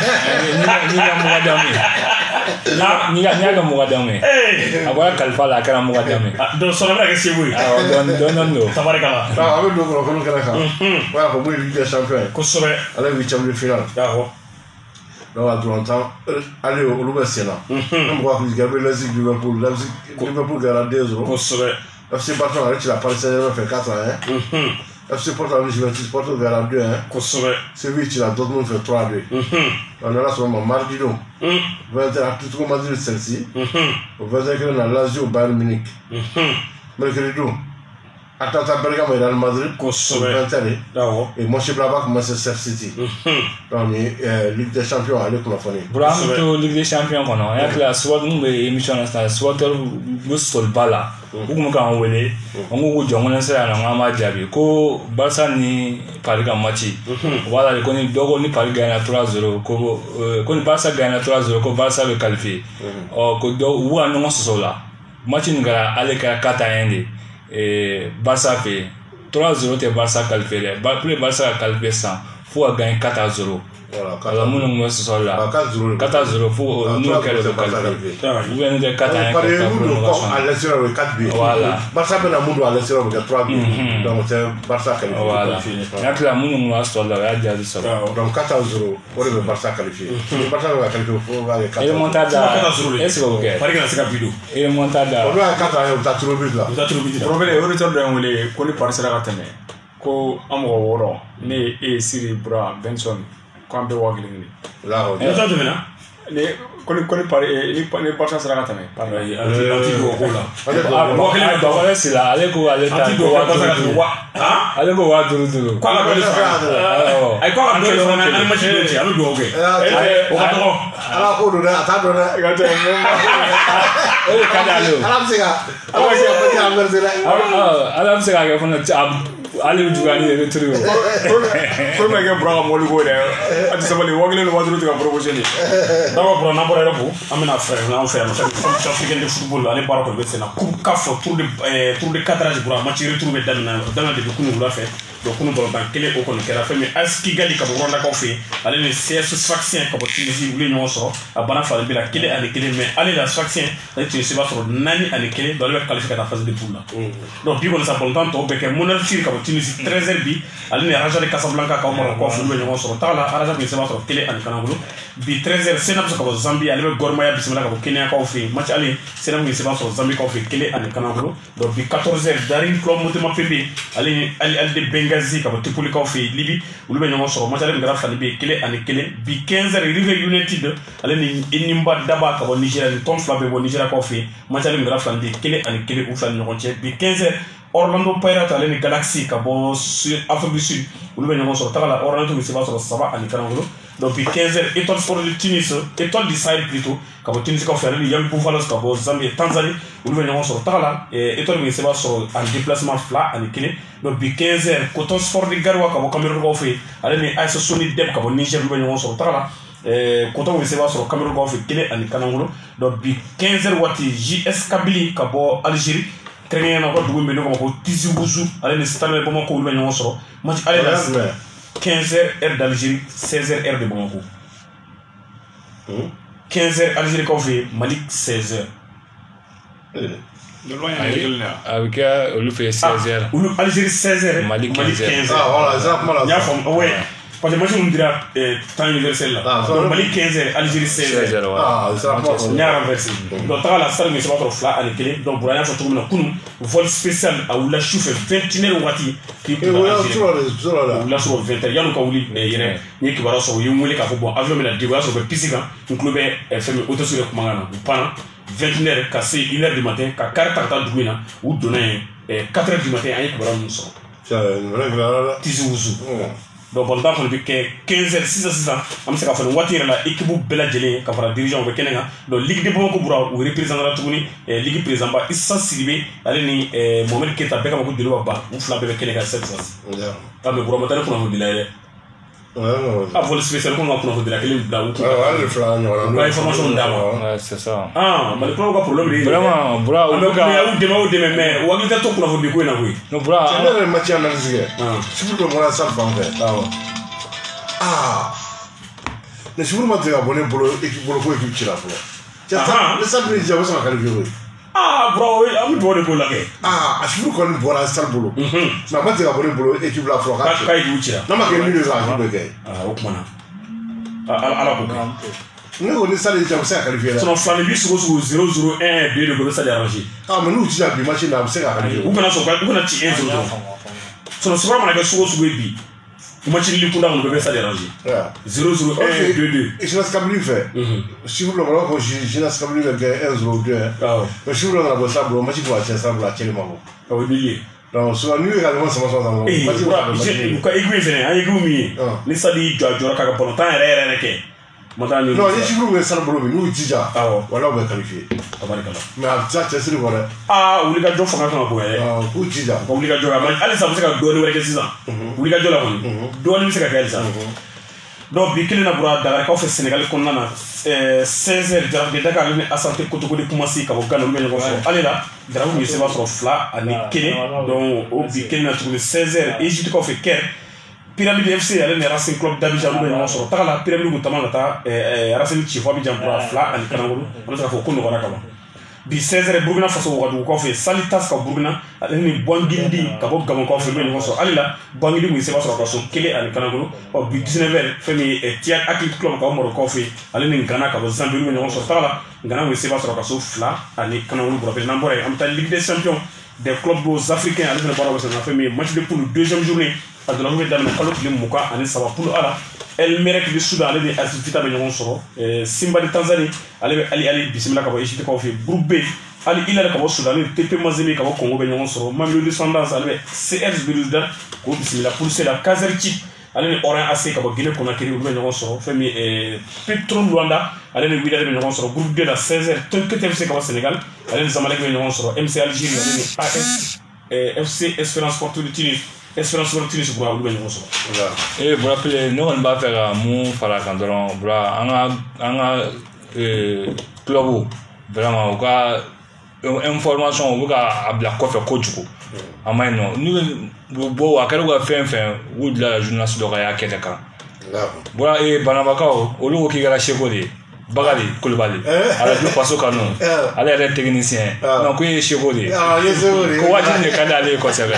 ka mɔgɔ daminɛ n'i y'a kɛ mɔgɔ daminɛ a bɔra kalifa la a kɛra mɔgɔ daminɛ donc sɔrɔ bɛna kɛ segu ye dɔɔni dɔɔni don tabarikala a bɛ don kɔnɔkolo kɛnɛ kan voilà ko mun ye ligue des champions ye kosɛbɛ ale ye huitième de finale donc a dolan tan ale olu bɛ sen na an mɔgɔ hakili jigin a bɛ Leipzig Liverpool Leipzig Liverpool gagné deux zéro kosɛbɛ F C Barcelone ale cira Paris Saint-Germain fait quatre à un F C Porto ale Juventus Porto gagné deux à un kosɛbɛ Séville cira Dortmund fait trois à deux on nana sɔrɔ ma mardi don vingt heures Atlético Madrid Chelsea o vingt heures kelen na Lazio Bayern Munich mercredi don Atalanta Bergamo Real Madrid kosɛbɛ vingt heures et Mönchengladbach Manchester City donc ni Ligue des Champions ale kunnafoni bro an bɛ to Ligue des Champions kɔnɔ an y'a tila sport mun bɛ émission na sisan supporter bɛ soliba la u kun bɛ k'an wele an ko ko jɔn kɔnɔ sera yan nɔ k'an b'a jaabi ko Barca ni Paris ka match voilà ko ni dɔ ko ni Paris gagné trois zéro ko ko ni Barca gagné trois zéro ko Barca bɛ qualifié ɔ ko dɔ u bɛ ka ɲɔgɔn sɔsɔ o la match nin kɛra ale kɛra quatre à un de Barça fɛ trois zéro t'es Barça qualifié. Pour le Barça qualifié ça, faut gagner quatre à zéro. Voilà, alors nous nous sommes là. quatre à zéro faut nous qu'elle est qualifiée. Ou bien nous quatre à un. Par exemple, nous à l'extérieur avec quatre buts. Voilà. Barça ben amundo à l'extérieur avec trois buts. Donc c'est Barça qualifié. Voilà. Donc là nous nous sommes là, il y a des ça. Donc quatre à zéro, on est Barça qualifié. Barça va qualifier faut gagner quatre. Et montada. Est-ce que vous Par exemple, c'est capito. Et montada. On a quatre à un, t'as trop but là. T'as trop but. Problème, on retourne dans les colis par cela attendez. Ko amogo woro ne e siri bra Benson ko ambe wagling ni la ho e to demena ne ko ko par e ni ne pas ça la tane par anti anti go ko la mo kele do wala sila ale ko ale ta ko wa wa ha ale ko wa duru duru ko la ko ay ko ka do so na na ma chi chi alu do ge o ka to ala ko do na ta do na ga to o ka da lo ala se ga ala se ga pa amber se ala ala se ga ga fona ale juga ni le trio ko ma ga bra mo lu go de ati sabali waglen wa duru ka proposition ni dawa bro na bora repo amena frère na frère na championnat africain de football ale baro ko betena coupe caf tour de tour de cadrage bro match retour be damina dana de kunu la fait donc kunu bolo ban kele o ko kera fait mais aski gali ka bro na ko fait ale ne satisfaction ka Tunisie wule ñoo so abana fa be la kele ale kele mais ale la satisfaction la Tunisie va sur nani ale kele dans le qualifier la phase de poule donc bi ko sa bon temps to be ke monarchie ka Tunisie treize heures bi ale ne Raja de Casablanca ka mo ko fu ñoo so tala Raja bi se va sur kele an kanangulo bi treize heures senap ka Zambie ale be gormaya bismillah ka Kenya ka fait match ale senap bi se va sur Zambie ka fait kele an kanangulo donc bi quatorze heures Daring club motema pembe ale ale ale de Benghazi ka Tripoli ka fait Libye ulu be ñoo so match ale ngara fa Libye kele an kele bi quinze heures River United ale ni Enimba Daba ka Nigeria ni Tom Flabe bo Nigeria ka fait match ale ngara fa Libye kele an kele u fa ñoo ci bi quinze heures Orlando Pirates ale ni Galaxy ka bo Sud Afrique du Sud ulu be ñoo so tagala Orlando bi se va so saba an kanangulo donc bi quinze heures Étoile Sport de Tunis Étoile du Sahel plutôt ka bo Tunis ka faire le Young Buffaloes ka bo Zambie Tanzanie ulu be ñoo so tagala Étoile bi se va so en déplacement fla an kele donc bi quinze heures Coton Sport de Garoua ka bo Cameroun ka fait ale ni A S Sony Deb ka bo Niger ulu be ñoo so tagala eh Coton bi se va so Cameroun ka fait kele an kanangulo donc bi quinze heures wati J S Kabylie ka bo Algérie très na ko dugum be no ko Tizi Ouzou ale ni Stade Bamako ulu be ñoo so match ale la quinze heures heure d'Algérie, seize heures heure de Bamako. quinze heures Algérie qu'on fait, Malik seize heures. De loin, il y a avec le fait seize heures. Algérie seize heures, Malik quinze heures. Ah voilà, exactement là. Il y a forme, ouais. Parce que moi je me dirais temps universel là. Donc Malik quinze heures, Algérie seize heures. Ah, exactement. Il y a renversé. Donc t'as la salle mais c'est pas trop flat à l'école. Donc pour aller sur tout le monde, kunu vol spécial à Oula Chouf vingt et une heures wati. Et voilà sur là. Oula sur vingt heures. Y'a nous quand ouli mais y'a ni qui va sur y'a moulé qu'à bon avion mais la dégoût sur le pisiga. Un club est fait mais auto sur le kumangana. Pendant vingt et une heures cassé une heure du matin qu'à carte à temps douina ou donner quatre heures du matin à y'a qui va nous sur. C'est vrai que là. Tizi Ouzou. Donc bon temps on bi quinze heures six heures six am se ka fa watira la équipe bela jele ka fara dirigeant be kenenga donc ligue de Bamako bura ou représentera tuguni ligue président ba Issa Sidibé ale ni Mohamed Keita be ka ko dilo ba ou fla be kenenga sept fois ya me bura mata ko no dilay ah vol spécial ko no ko no dilay kele bla ou ah le fla no la information d'aba ouais c'est ça ah mais le problème vraiment bura ou ka ou dema ou dema mais ou agita to ko no ko na ko no bura c'est le match analysé si vous le voilà ça banque ah le jour où tu as abonné pour l'équipe pour le équipe là pour le samedi j'ai aussi ma qualifié ah bro am do de bola ke ah a jour qu'on voit la salle bolo mais pas tu as abonné pour l'équipe là pour ka ka yi uchi non ma que ni les gens de gay ah o kuma na ala ala ko ne ko ni salle j'ai aussi qualifié là son flamme bi sugo sugo zéro zéro un deux de go salle arrangé ah mais nous tu as bi match là c'est qualifié ou kana so ou kana ti un zéro son so vraiment na sugo sugo bi match li kunda on be salle arrangé zéro zéro un deux deux et je n'ai pas fait si vous le voulez ko je n'ai pas vu avec un zéro deux mais si vous le voulez ça bro match pour acheter ça pour acheter le mako ah oui lié donc sur la nuit également ça ça dans match pour ko igwe fene ay igwe mi ni sali jo jo ka ko temps re re ke Madame, non, il y a toujours un salon bleu, nous déjà. Ah ouais. Voilà, on va qualifier. Mais à ça, c'est le vrai. Ah, vous les gars, je fais un peu. Ah, vous déjà. Vous les gars, allez, ça vous savez que deux nouveaux six ans. Vous les gars, là, deux nouveaux c'est ça. donc bi kelen na bura Dakar ka fait Sénégal kɔnɔna na seize heures Jaraaf de Dakar ni Asante Kotoko de commencer ka bɔ Gana olu bɛ ɲɔgɔn sɔrɔ ale la Jaraaf bɛ se b'a sɔrɔ fila ani kelen donc o bi kelen na tuguni seize heures Egypte ka fait Caire Pyramide F C ale ni Racing Club d'Abidjan olu bɛ ɲɔgɔn sɔrɔ taga la Pyramide kun tama na taa Racing ci fo Abidjan pour fila ani Kanangolo an bɛ se ka fɔ ko nɔgɔra ka ban bi seize heures Burkina Faso Ouagadougou kɔfɛ Salitas ka Burkina ale ni Bangindi ka bɔ Gabon kɔfɛ olu bɛ ɲɔgɔn sɔrɔ ale la Bangindi kun se b'a sɔrɔ ka so kelen ani Kanangolo ɔ bi dix-neuf heures fɛn min ye Tiac Athletic Club ka bɔ Marok kɔfɛ ale ni Ghana ka bɔ Zambie olu bɛ ɲɔgɔn sɔrɔ taga la Ghana kun se b'a sɔrɔ ka so fila ani Kanangolo bɔrɔ n'an bɔra yen an bɛ taa Ligue des Champions des clubs africains ale fana bɔra bɛ fɛn min ye match de poule deuxième journée a donna olu bɛ daminɛ kalo tile mugan ani saba poule A la El Merreikh de Soudan ale ni AS Vita bɛ ɲɔgɔn sɔrɔ Simba de Tanzanie ale bɛ Ali Ali bisimila ka bɔ Egypte kɔfɛ groupe B Ali Hilal ka bɔ Soudan ni T P Mazembe ka bɔ Congo bɛ ɲɔgɔn sɔrɔ Mamelodi Sundowns ale bɛ C S Belouizdad k'o bisimila poule C la Kaizer Chiefs ale ni Orient A C ka bɔ Guinée Conakry olu bɛ ɲɔgɔn sɔrɔ fɛn min Petro Luanda ale ni Wydad bɛ ɲɔgɔn sɔrɔ groupe D la seize heures Teungueth F C ka bɔ Sénégal ale ni Zamalek bɛ ɲɔgɔn sɔrɔ M C Algérie ale ni A S F C Espérance Sportive de Tunis Espérance Sportive de Tunis bura olu bɛ ɲɔgɔn sɔrɔ. ee bura pele ne kɔni b'a fɛ ka mun fara kan dɔrɔn bura an ka an ka club vraiment u ka information u bɛ ka a bila kɔfɛ kojugu a ma ɲi nɔ n'u bɔ a kɛra u ka fɛn fɛn u bila journaliste dɔ ka y'a kɛ kan bura ee banabakaw olu ko k'i kɛra seko de ye Bakari Kulibali radio Paso Kano ale yɛrɛ technicien non ko ye seko de ye ko waati de ka di ale ye kosɛbɛ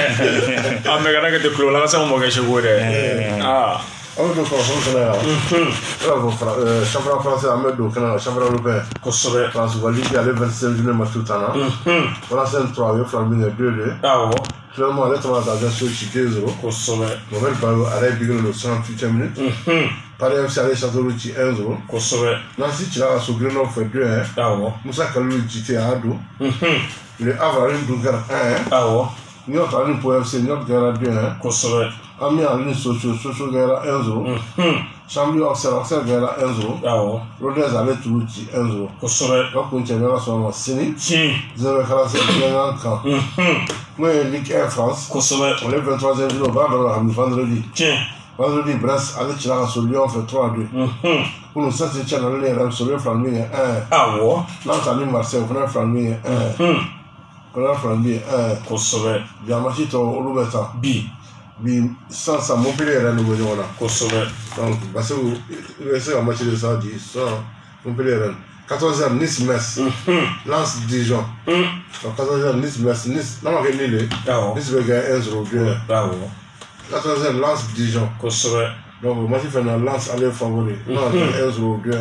a mɛ kana kɛ ten kulo la ka se ka mɔ kɛ seko dɛ aa aw don kunnafoni fana yan championnat français an bɛ don kɛnɛ na championnat européen kosɛbɛ France u ka ligue ale vingt-cinq journée match tan na Valenciennes trois u ye fila min kɛ deux deux awɔ finalement ale tɛmɛna ka Ajaccio ci deux zéro kosɛbɛ Mohamed Bayo ale ye bigé le soixante-huitième minute Paris F C ale Châteauroux ci un zéro kosɛbɛ Nancy cira ka so Grenoble fɛ deux un awɔ Moussa Kalilou ci a y'a don le Havre ale ni Dun kɛra un un awɔ New York ale ni Pau F C New York kɛra deux un kosɛbɛ Amiens ale ni Sochaux Sochaux kɛra un zéro Chambly Auxerre Auxerre kɛra un zéro awɔ Rodez ale Toulouse ci un zéro kosɛbɛ ka kun cɛ ɲɔgɔn sɔrɔ ma sini tiɲɛ zéro quarante-cinq Guingamp Caen n'o ye Ligue un France kosɛbɛ on est vingt-troisième journée o b'a dɔn hami vendredi tiɲɛ vendredi Brest ale cira ka so Lyon fɛ trois deux kunu Saint-Étienne ale ni Reims olu ye fila min kɛ un awɔ Nantes ale ni Marseille o fana ye fila min kɛ un kɔnɔ fila min kɛ un kosɛbɛ bi a match tɔ olu bɛ taa bi bi sisan sisan Montpellier yɛrɛ de bɛ ɲɔgɔn na kosɛbɛ donc parce que i bɛ se ka match de ça di sisan Montpellier yɛrɛ quatorze heures Nice Metz Lens Dijon donc quatorze heures Nice Metz Nice n'a ma kɛ nil ye Nice bɛ kɛ un zéro deux quatorze heures Lens Dijon kosɛbɛ donc o match fɛnɛ na Lens ale favori n'a ma kɛ un zéro deux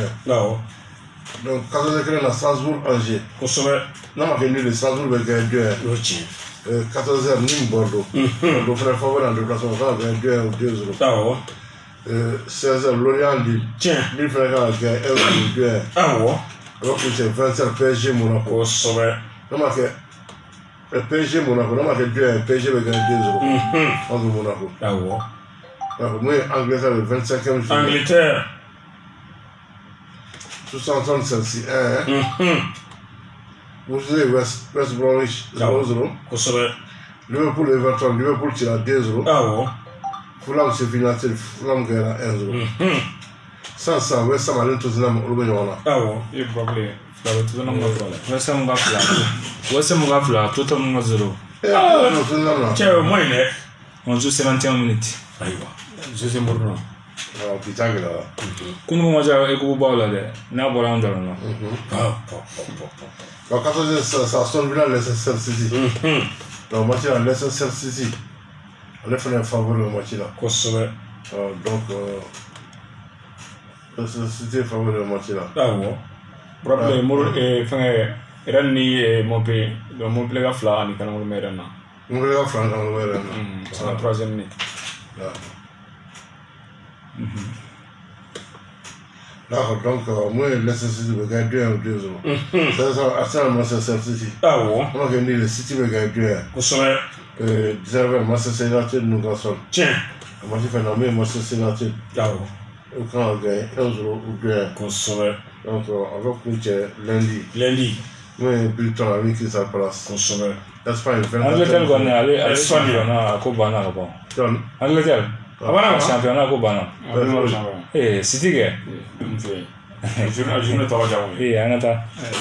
donc quatorze heures kelen na Strasbourg Angers kosɛbɛ n'a ma kɛ nil ye Strasbourg bɛ kɛ deux un quatorze heures Nîmes Bordeaux Bordeaux fɛnɛ favori en déplacement o kan ka kɛ deux un ou deux zéro seize heures Lorient Lille Lille fɛnɛ kan ka kɛ un zéro deux un awɔ alors que c'est vingt heures P S G Monaco kosɛbɛ n'a ma kɛ P S G Monaco n'a ma kɛ deux un P S G bɛ kɛ deux zéro contre Monaco awɔ donc mun ye Angleterre le vingt-cinquième jour Angleterre soixante Chelsea un un Wolves West West Bromwich zéro zéro kosɛbɛ Liverpool Everton Liverpool cira deux zéro awɔ Fulham Sheffield United Fulham kɛra un zéro sisan sisan West Ham ale ni Tottenham olu bɛ ɲɔgɔn na awɔ i ye problème fila bɛ Tottenham ka fila la West Ham ka fila West Ham ka fila Tottenham ka zéro Tottenham na cɛ o man ɲi dɛ on joue cinquante-et-un minutes ayiwa Jose Mourinho bi ta gɛlɛya kunun ma ca équipe baw la dɛ n'a bɔra an dɔrɔn na donc quatorze heures sisan Aston Villa Leicester City donc match la Leicester City ale fana ye favori o match la kosɛbɛ donc Leicester City ye favori o match la awɔ problème moro fɛngɛ Rennes ni Montpellier donc Montpellier ka fila ani Kanangolo mɛ Rennes na Montpellier ka fila ani Kanangolo mɛ Rennes na c'est la troisième minute d'accord donc mun ye Leicester City bɛ kɛ deux un ou deux zéro c'est ça Arsenal Manchester City awɔ on a kɛ ni le City bɛ kɛ deux un kosɛbɛ dix-neuf heures Manchester United Newcastle tiɲɛ a match fɛnɛ mun ye Manchester United awɔ o kan ka gagner un zéro ou deux un kosɛbɛ donc a bɛ kun cɛ lundi lundi mun ye Brighton ani Crystal Palace kosɛbɛ Espagne Angleterre kɔni ale ale Espagne kɔni a ko banna ka ban Angleterre abana championnat ko bana eh City ke journée to jamu eh anata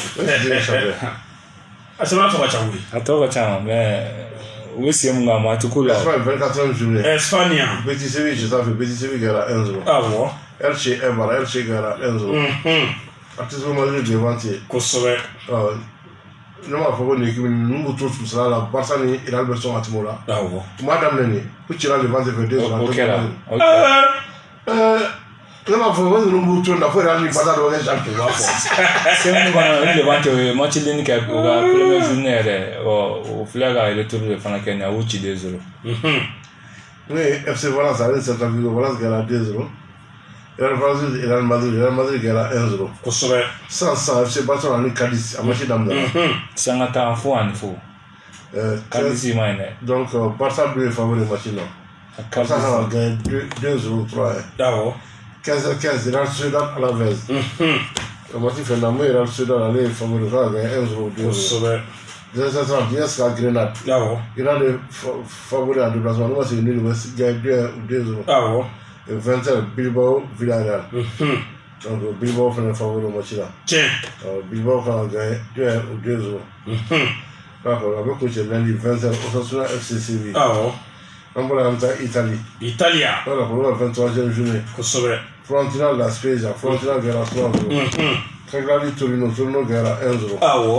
asema to jamu atoka chama mais wesi munga matukula Espagne vingt-quatrième journée Espagne Betis Séville je t'avais Betis Séville gara un zéro ah bon Elche Eibar Elche gara un zéro Atlético Madrid Levante Kosovo ah ne m'a pas ni équipe nous nous tous tout ça là Barça ni Real Betis sont à Timola ah bon madame neni tu la Levante fait deux zéro OK là OK euh ne m'a pas nous nous tous na foi ni pas dans les champions là c'est un bon Levante match lini ka ga premier journée o o flaga ile tour de fana Kenya uchi deux zéro oui F C Valence a cette vidéo Valence gara deux zéro Real Madrid Real Madrid Real Madrid gara un zéro Kosovo sans ça F C Barcelone ni Cadiz a match d'amda sangata fo an fo euh Cadiz maine donc Barça bleu favori match là Barça a gagné deux zéro trois d'accord quinze quinze Real Sociedad à la vez le match fait la meilleure Real Sociedad aller favori a gagné un zéro deux Kosovo deux cent trente yes à Grenade d'accord Grenade favori en déplacement nous c'est nul gagné deux zéro d'accord et vingt heures Bilbao Villarreal donc Bilbao fait le favori au match là tiens Bilbao a gagné deux zéro d'accord avec coach lundi vingt heures Osasuna F C Séville ah bon on va entrer Italie Italia voilà pour la vingt-troisième journée Kosovo Fiorentina La Spezia Fiorentina gara trois zéro Cagliari Torino Torino gara un zéro ah bon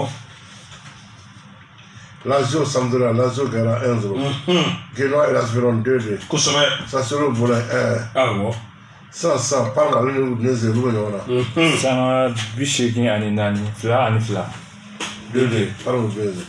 Lazio Sampdoria Lazio gara un zéro Genoa Hellas Verona deux deux Kosovo Sassuolo Bologna un ah bon sans sans Parma l'une Udinese Roma nyona sana bisheki ani nani fla ani fla deux deux Parma Udinese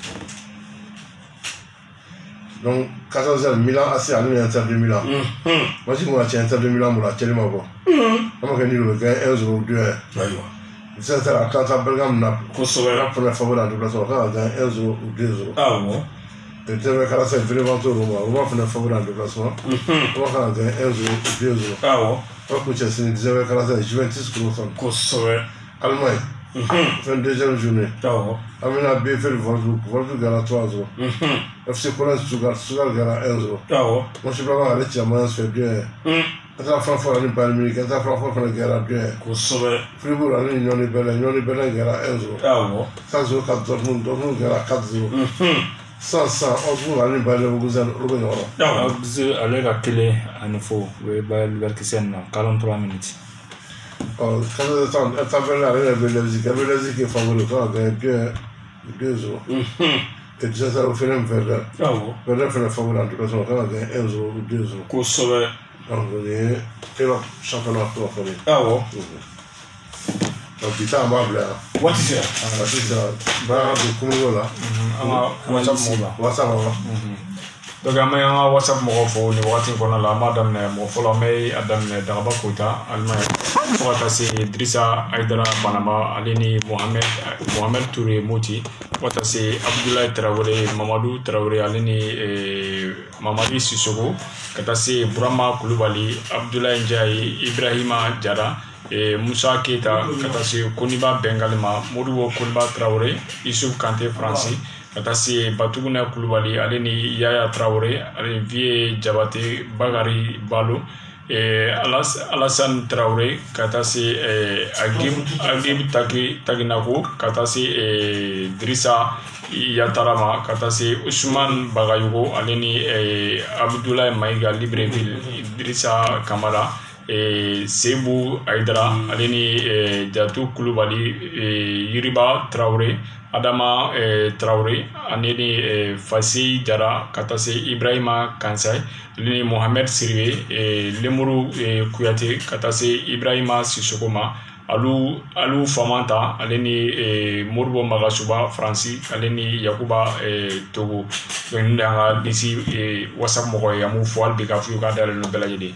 donc quatorze heures Milan A C ani Inter de Milan moi si moi tiens Inter de Milan pour la tellement bon on va gagner le gain un zéro deux aywa c'est ça la Atalanta Bergame Naples Kosovo la première fois dans le déplacement on va gagner un zéro ou deux zéro ah bon et T V quarante-cinq Benevento Roma Roma fait la fois dans le déplacement on va gagner un zéro ou deux zéro ah bon on va coucher c'est dix-neuf heures quarante-cinq Juventus Crotone Kosovo Allemagne vingt-deuxième journée ah bon Amina B fait le Wolfsburg Wolfsburg gara trois zéro F C Cologne Stuttgart Stuttgart gara un zéro ah bon moi je sais pas aller tiens moi fait bien Ata Francfort ani Bayern Munich Ata Francfort fait gara bien Kosovo Fribourg ani Union Berlin Union Berlin gara un zéro ah bon cent zéro quatre Dortmund Dortmund gara quatre zéro cent cent Augsbourg ani Bayer Leverkusen Ruben Oro ah vous allez la télé à nouveau we Bayer Leverkusen quarante-trois minutes oh quand le temps Ata Berlin ani Leipzig Leipzig est favori quand a gagné bien deux zéro et déjà ça au final Werder ah bon Werder fait le favori en déplacement quand a gagné un zéro ou deux zéro Kosovo donc c'est le championnat pour la famille ah bon donc il t'a amable what is it ah c'est ça bah de comment là ah WhatsApp mola WhatsApp donc ama yang WhatsApp mo fo ni wakati kona la madam ne mo fo la may adam ne Daraba Kota Allemagne fo ta si Idrissa Aidara Panama alini Mohamed Mohamed Touré Moti wata si Abdoulaye Traoré Mamadou Traoré alini eh, Mamadi Sissoko kata si Burama Koulibaly Abdoulaye Ndiaye Ibrahima Diarra e Moussa Keita kata si Koniba Bengalima Modibo Koniba Traoré Youssouf Kanté Franci kata si Batuguna Koulibaly alini Yaya Traoré alini Vie Diabaté Bagari Balo e Alas Alassane Traoré kata si e Agib Agib Tagi Taginako kata si e Drissa Yatarama kata si Ousmane Bagayugo alini e Abdoulaye Maïga Libreville Drissa Kamara e Sebou Aidara alini e Diatou Koulibaly e Yiriba Traoré Adama e Traoré anini e Fassi Diarra katase Ibrahima Kansai alini Mohamed Siré e Lemuru e Kouyaté katase Ibrahima Sissokoma alu alu Famanta alini e Morbo Magasuba Franci alini Yakuba e Togo ndanga disi e WhatsApp moko yamu foal bi ka fu ka dal no belayede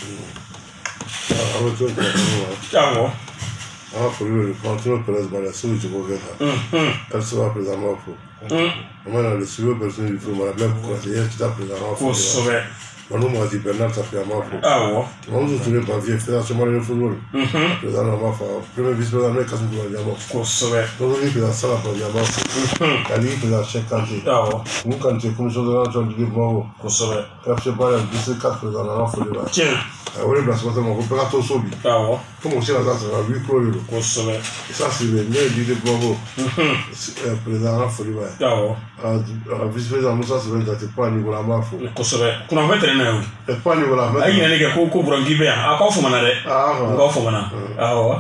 Ciao. Ah, pour lui, le contrôle peut se balancer ou tu peux faire. Elle sera présentement pour. Moi, le suiveur personnel du film, la blague pour conseiller, tu t'as présentement pour. Manu m'a dit Bernard Tapia Mafo. Ah ouais. Manu Touré Bavier, Fédération Malienne de football. Président Mafo, premier vice-président de Kassou Diamant. Kossobe. Donc on est président Salah Diamant. Kali président Cheikh Kanté. Ah ouais. Nous Kanté, commission de l'entrée du développement. Kossobe. Capché par le dix-quatre président de la folie. Tiens. On est placé maintenant, on peut pas tout sauver. Ah ouais. Comme on sait la date, on a huit clos. Kossobe. Ça c'est le meilleur du développement. Président de la folie. Ah ouais. Vice-président Moussa Sebe n'était pas à niveau la Mafo. Kossobe. Kuna mwe tene na yo. Et pas à niveau la Mafo. Ayi nene ke ko ko burangi be a ko fo mana de. Ah ko fo mana. Ah ouais.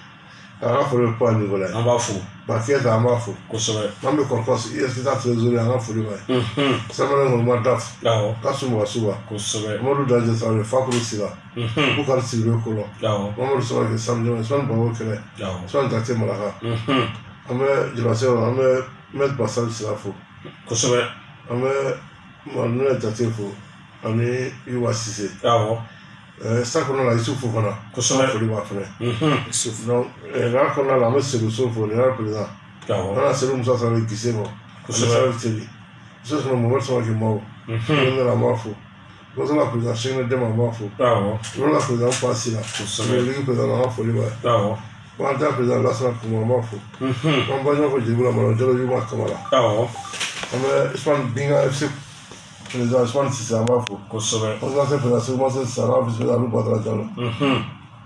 Ah faut le pas à niveau là. On va fou. Bakiet à Mafo. Kossobe. Mambe Korkos, il est à trésorier à Mafo. Mhm. Ça m'a l'air normal daf. Ah ouais. Kasuma Suba. Kossobe. Modou Daje ça le fakulu sila. Mhm. Pour quand c'est le colon. Ah ouais. Mamadou Sowa que samedi on soit pas au kele. Ah ouais. Soit daté malaka. Mhm. Ame je la sais on ame mettre passage sur la fo. Kossobe. Ame mon nom est daté fo. Ame Iwa Cissé. Ah ouais. Euh ça qu'on a là Issoufou fana. Kossobe. Faut lui voir frère. Mhm. Issoufou. Donc là qu'on a là monsieur le Soufou le président. Ah ouais. On a celui Moussa Sebe qui c'est bon. Kossobe. C'est ce que nous moment sont qui mort. Mhm. On a la mort fo. Nous avons la président Cheikh Ndema mort fo. Ah ouais. Nous la président Passy là. Kossobe. Le président la folie ouais. Ah ouais. On a un président là sur le moment fo. Mhm. On va dire que j'ai vu la maladie de Yuma Kamala. Ah ouais. On a je pense binga F C président je pense c'est ça mort fo. Kossobe. On a un président c'est moi c'est ça là vice président pour la jalo. Mhm.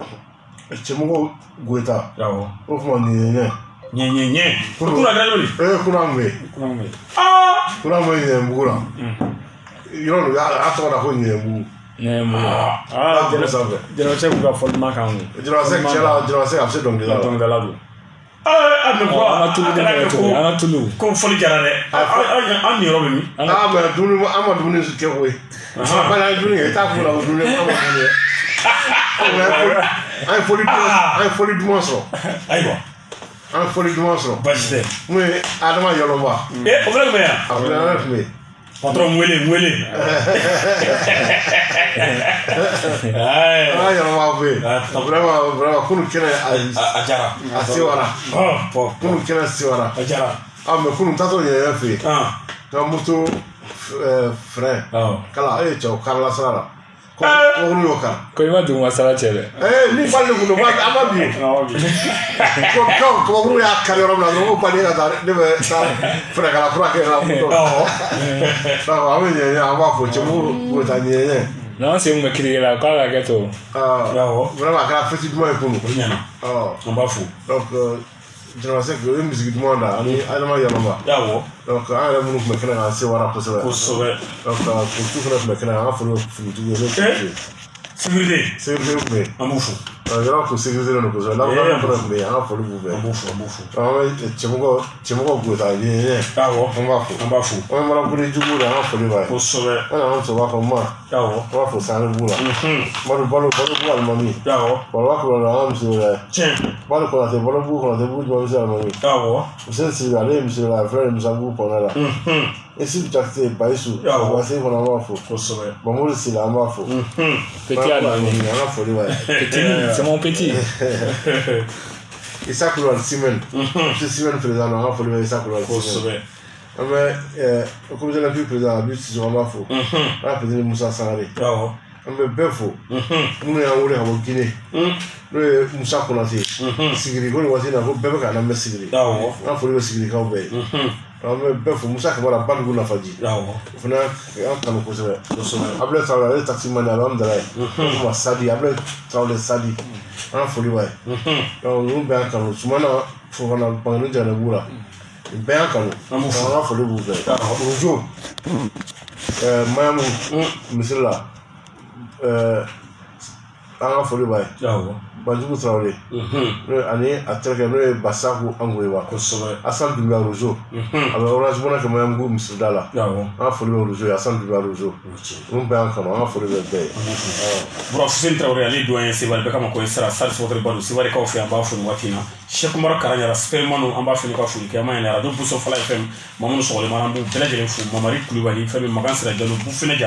Chemoko Gueta. Ah ouais. Au fond ni ni. Nye nye nye. Kuna galoli. Eh kuna mwe. Kuna mwe. Ah! Kuna mwe ni mbura. Mhm. Yoro ya ato na ko ni mbu. Nemo. Ah, jelo sabe. Jelo che ku fol ma kan. Jelo se chela, jelo se apse dong dela. Dong dela do. Ah, ah, me ko ana tulu de ko. Ana tulu. Ko fol jara de. Ah, an ni robe mi. Ah, ba dunu mo ama dunu su ke we. Ah, ba la dunu e ta ko la dunu ama dunu. Ai foli du, ai foli du monstro. Ai bo. Ai foli du monstro. Bajde. Mu adama yolo ba. Eh, o vra me ya. Ah, vra me. Patron mwele mwele. Ai. Ah, yolo ba be. Vraiment, vraiment kunu kena ajara. Asiwara. Oh, po. Kunu kena asiwara. Ajara. Ah, me kunu tato ye ya fe. Ah. Ka mutu euh frère. Ah. Kala e chao Carla Sara. Ko ko yo ka. Ko ima du masala chele. Eh, ni palle kuno ba ama bi. Ah, bi. Ko ko ko ru ya kale ro na ro pa ni ga da ne be ta frère kala frère ke na muto. Oh. Ba wa me ye ya ba fo chemu ko ta ni ye. Non, c'est un cri là, quoi la gâteau. Ah, vraiment, quand la petite moi est pour nous. Ah, on va fou. Donc, je ne sais que la musique du monde, on est allemand, il y a là-bas. Ah, donc, on a le monde qui est assez voilà pour ça. Pour sauver. Donc, pour tout le monde qui est là, il faut le faire. Sécurité. Sécurité. Un bouffon. Alors, pour sécuriser le nous, là, on va le faire, mais il faut le faire. Un bouffon, un bouffon. Ah, mais tu me vois, tu me vois, tu as dit, ah, on va fou. On va fou. On va le faire du bout, là, il faut le faire. Pour sauver. On va se voir comme moi. Ah, on va faire ça le bout, là. Moi, le ballon, le ballon, le mamie. Ah, on va faire le monsieur, là. Tiens. Moi, le ballon, le ballon, le ballon, monsieur, la mamie. Ah, ouais. Vous êtes allé, monsieur, la frère, nous avons pour là. Et si tu as fait pas ici, on va essayer qu'on en va fou. Pour sauver. Bon, moi, c'est la main fou. Petit à Petit, c'est mon petit. Et ça, c'est le Simon. C'est Simon, le président, on va faire ça pour le Pour sauver. Mais, comme je l'ai vu, le président, lui, c'est vraiment faux. On va faire Moussa Sangaré. Ah, ouais. On bien faux. Nous, on est en Guinée. Nous, Moussa Konaté. Sigiri, on va dire, on va faire un Sigiri. Ah, ouais. On va faire Sigiri, on va faire. On bɛ fɔ Musa Kamara ba dugu nafa ji o fana an kanu kosɛbɛ Abdulaye Traoré ale taximani alhamdulilayi o kuma Sadi Abdulaye Traoré Sadi an foli b'a ye donc ninnu bɛɛ y'an kanu Sumana Fofana Bankeni Jara b'u la bɛɛ y'an kanu an ka foli b'u bɛɛ Rojo Mayamu misiri la an ka foli b'a ye Banjugu Traoré ani a terikɛ n'o ye Basaku Angoyiba Asan Dunbiya Rojo a bɛ Orange Money kɛ Mayamugu misirida la an ka foli bɛ Rojo ye Asan Dunbiya Rojo ninnu bɛɛ y'an kanu an ka foli bɛ bɛɛ ye. Bura Fuseni Traoré ale doyen Sewale bɛɛ kama ko n sera Sali Sɔgɔtɛri Badu Sewale kaw fɛ an b'a fo nin waati in na Cheikh Umaru Karanja Supermanu an b'a fɛ ka foli kɛ an b'a ɲini radio Bousso Fala F M Mamadu Sɔgɔlima an b'u bɛɛ lajɛlen fo Mamari Kulibali fɛn min Makan Sira Jalo Bufɛnɛ Jara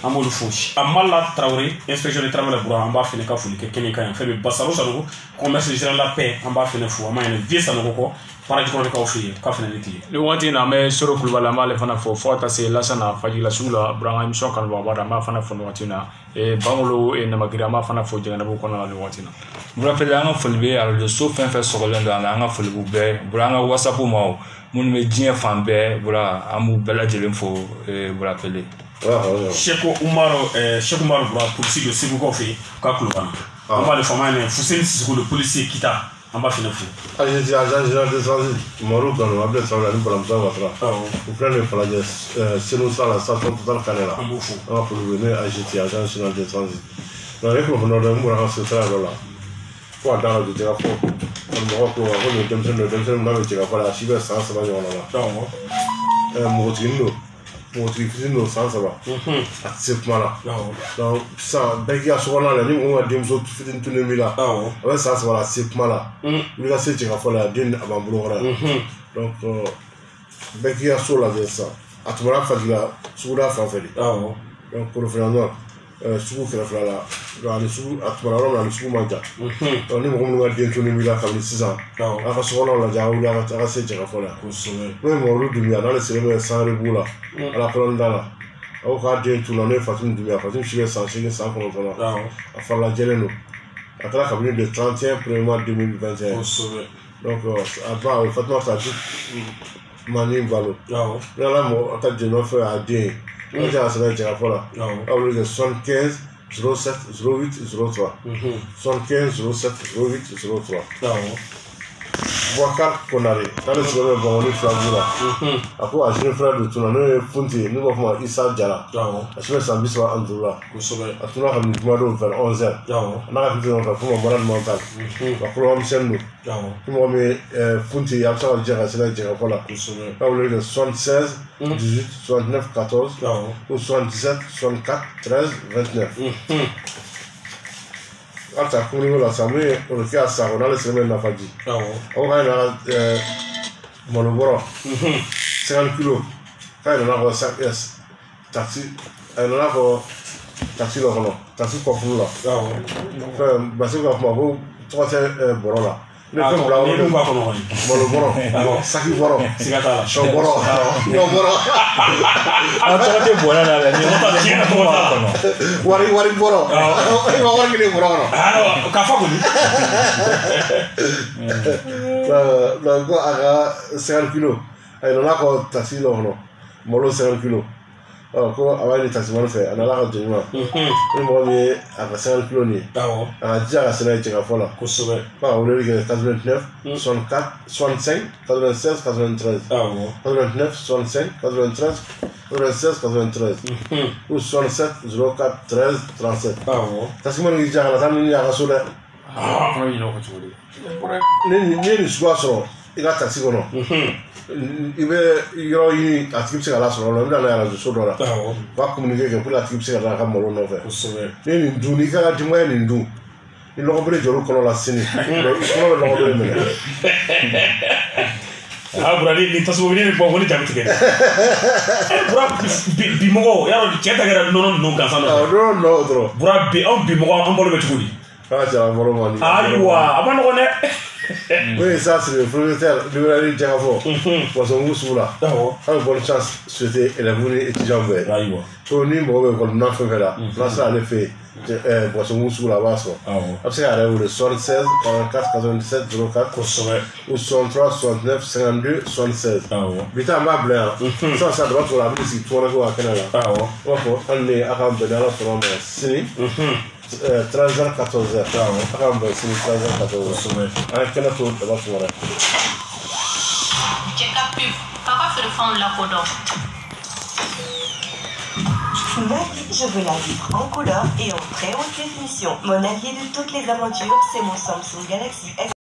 amolu fo amalla Traoré inspection de travail la bura amba fini ka fuli ke keni kan fe be basaro sanu commerce général la paix amba fini fo ama ene vie sanu ko para jikon ka ofi ka fini liti le wanti na me soro kulbala ma le fana fo fo ta se la sana fajila sula branga mission kan ba ba ma fana fo wanti na e bangolo e na magira ma fana fo jengana bo kono le wanti na bura pele anga folbe alors le so fin fait sokolendo anga folbu be branga whatsapp mo mun me dien fambe bura amu bela jelem fo e bura pele Cheikh Oumaro Cheikh Oumaro bura policier de Segu ko fi ka kulban on va le former Fousseni Sissoko le policier kita en bas fin fou ah j'ai dit agent général de transit Moro dans le appel ça la pour la msa watra vous prenez le fala euh c'est nous ça la station totale canela on va pour venir à G T agent général de transit non avec le nom de Moura c'est ça là quoi dans le terrain fort on va pour voir le deuxième le deuxième là le terrain voilà si bien ça ça va on là euh Moutino Moutino ça ça va acceptement là donc ça dès a souvent là ni on va dire aux autres fidèles tous les mille là ouais ça ça va acceptement là lui là c'est terrain fort là d'une avant boulot donc dès qu'il y a sur la ça à tout moment fait là sur la fin fait donc pour le faire euh sous que la là dans les sous à tout moment dans les sous manja on est vraiment dans des tous les mille là comme six ans à ka souvent là ja ou là à c'est terrain fort là même on roule du dans les c'est sans rebou là à la colonne là au cas de tout l'année Fatim du Fatim chez cent cent contre là à faire la geleno à la cabinet de trente et un premier mois deux mille vingt et un donc après Fatima ça tout mani valo là là moi attaque de neuf à dix on a ça va dire là on le soixante-quinze zéro sept zéro huit zéro trois soixante-quinze zéro sept zéro huit zéro trois Wakar Konare, dans le séjour de Bangoli Flagula. Après, à jeune frère de Tuna, nous Funti, nous avons Issa Djala. Je vais s'en bisou à Andoula. À Tuna, on a mis vers onze heures. On a fait un rapport au malade mental. Après, on a mis chez nous. Nous avons mis Funti, il y a ça à dire à cela, dire à la couche. Là, on a eu soixante-seize, dix-huit, soixante-neuf, quatorze, ou soixante-dix-sept, soixante-quatre, treize, vingt-neuf. Ah, t'as connu la samedi, on était à ça, on a le semaine de la fatigue. On a eu mon bras, cinquante kilos. Quand il en a cinq S, taxi, il en a taxi là, taxi pour là. Enfin, parce que moi, trois bras là. Le temps là, on est pas comme on mon bras, ça qui bras, c'est gata, son bras, non bras. Ah, tu es bon là, là, ni on t'a dit à toi. Wari wari bras, il va voir qu'il est bras. Ah, kafa ko ni. La la go aga cinquante kilos. Ay non la ko taxi là non. Molo cinquante kilos. Ah, ko awali taxi man fait, ana la ko jema. Ni mo mi aga cinquante kilos ni. Dawo. Ah, dia ga sena tega fola. Ko sobe. Ba o le ga quatre-vingt-neuf, soixante-quatre, soixante-cinq, quatre-vingt-seize, quatre-vingt-treize. Dawo. quatre-vingt-neuf, soixante-cinq, quatre-vingt-treize, quatre-vingt-seize, quatre-vingt-treize. Ou soixante-sept, zéro quatre, treize, trente-sept. Dawo. Taxi man gi jaga la tan ni aga so da. Ah, ko yino ko chodi. Ni ni ni swa so. Iga taxi ko no. Ibe yoro yi atiki se ala so no nda na ala so do la. Ba communiquer que pour la atiki se ala ka molo no fe. Ni ni ndu ni ka di mo ni ndu. Ni lo ko bele joro ko la sini. Ko lo ko bele mele. Ah, brali ni taso ni ni bongo ni jamti ke. Bra bi mo ya ro cheta gara no no kan sa no. Ah, no no dro. Bra bi on bi mo on bolo betugudi. Ah, ja molo mani. Aywa, abano ko ne. Oui, ça c'est le propriétaire de la rue Djagafo. Pour son goût là. Bonne chance, souhaiter et la venue étudiant vert. Pour nous, on va nous faire là. Là, ça a fait. Pour son goût là-bas. Après, il y a le soixante-seize, quarante-quatre, quatre-vingt-dix-sept, zéro quatre. Ou soixante-trois, soixante-neuf, cinquante-deux, soixante-seize. Vite à ma blanc. Ça, ça doit être la vie si tu vas au Canada. On est à Rambedala pour un signe. treize heures, quatorze heures. Ah, ben, c'est treize heures, quatorze heures. Ah, quel est le tour de la soirée? Check-up pub. Papa fait le fond de la photo. Ma vie, je veux la vivre en couleur et en très haute définition. Mon allié de toutes les aventures, c'est mon Samsung Galaxy S.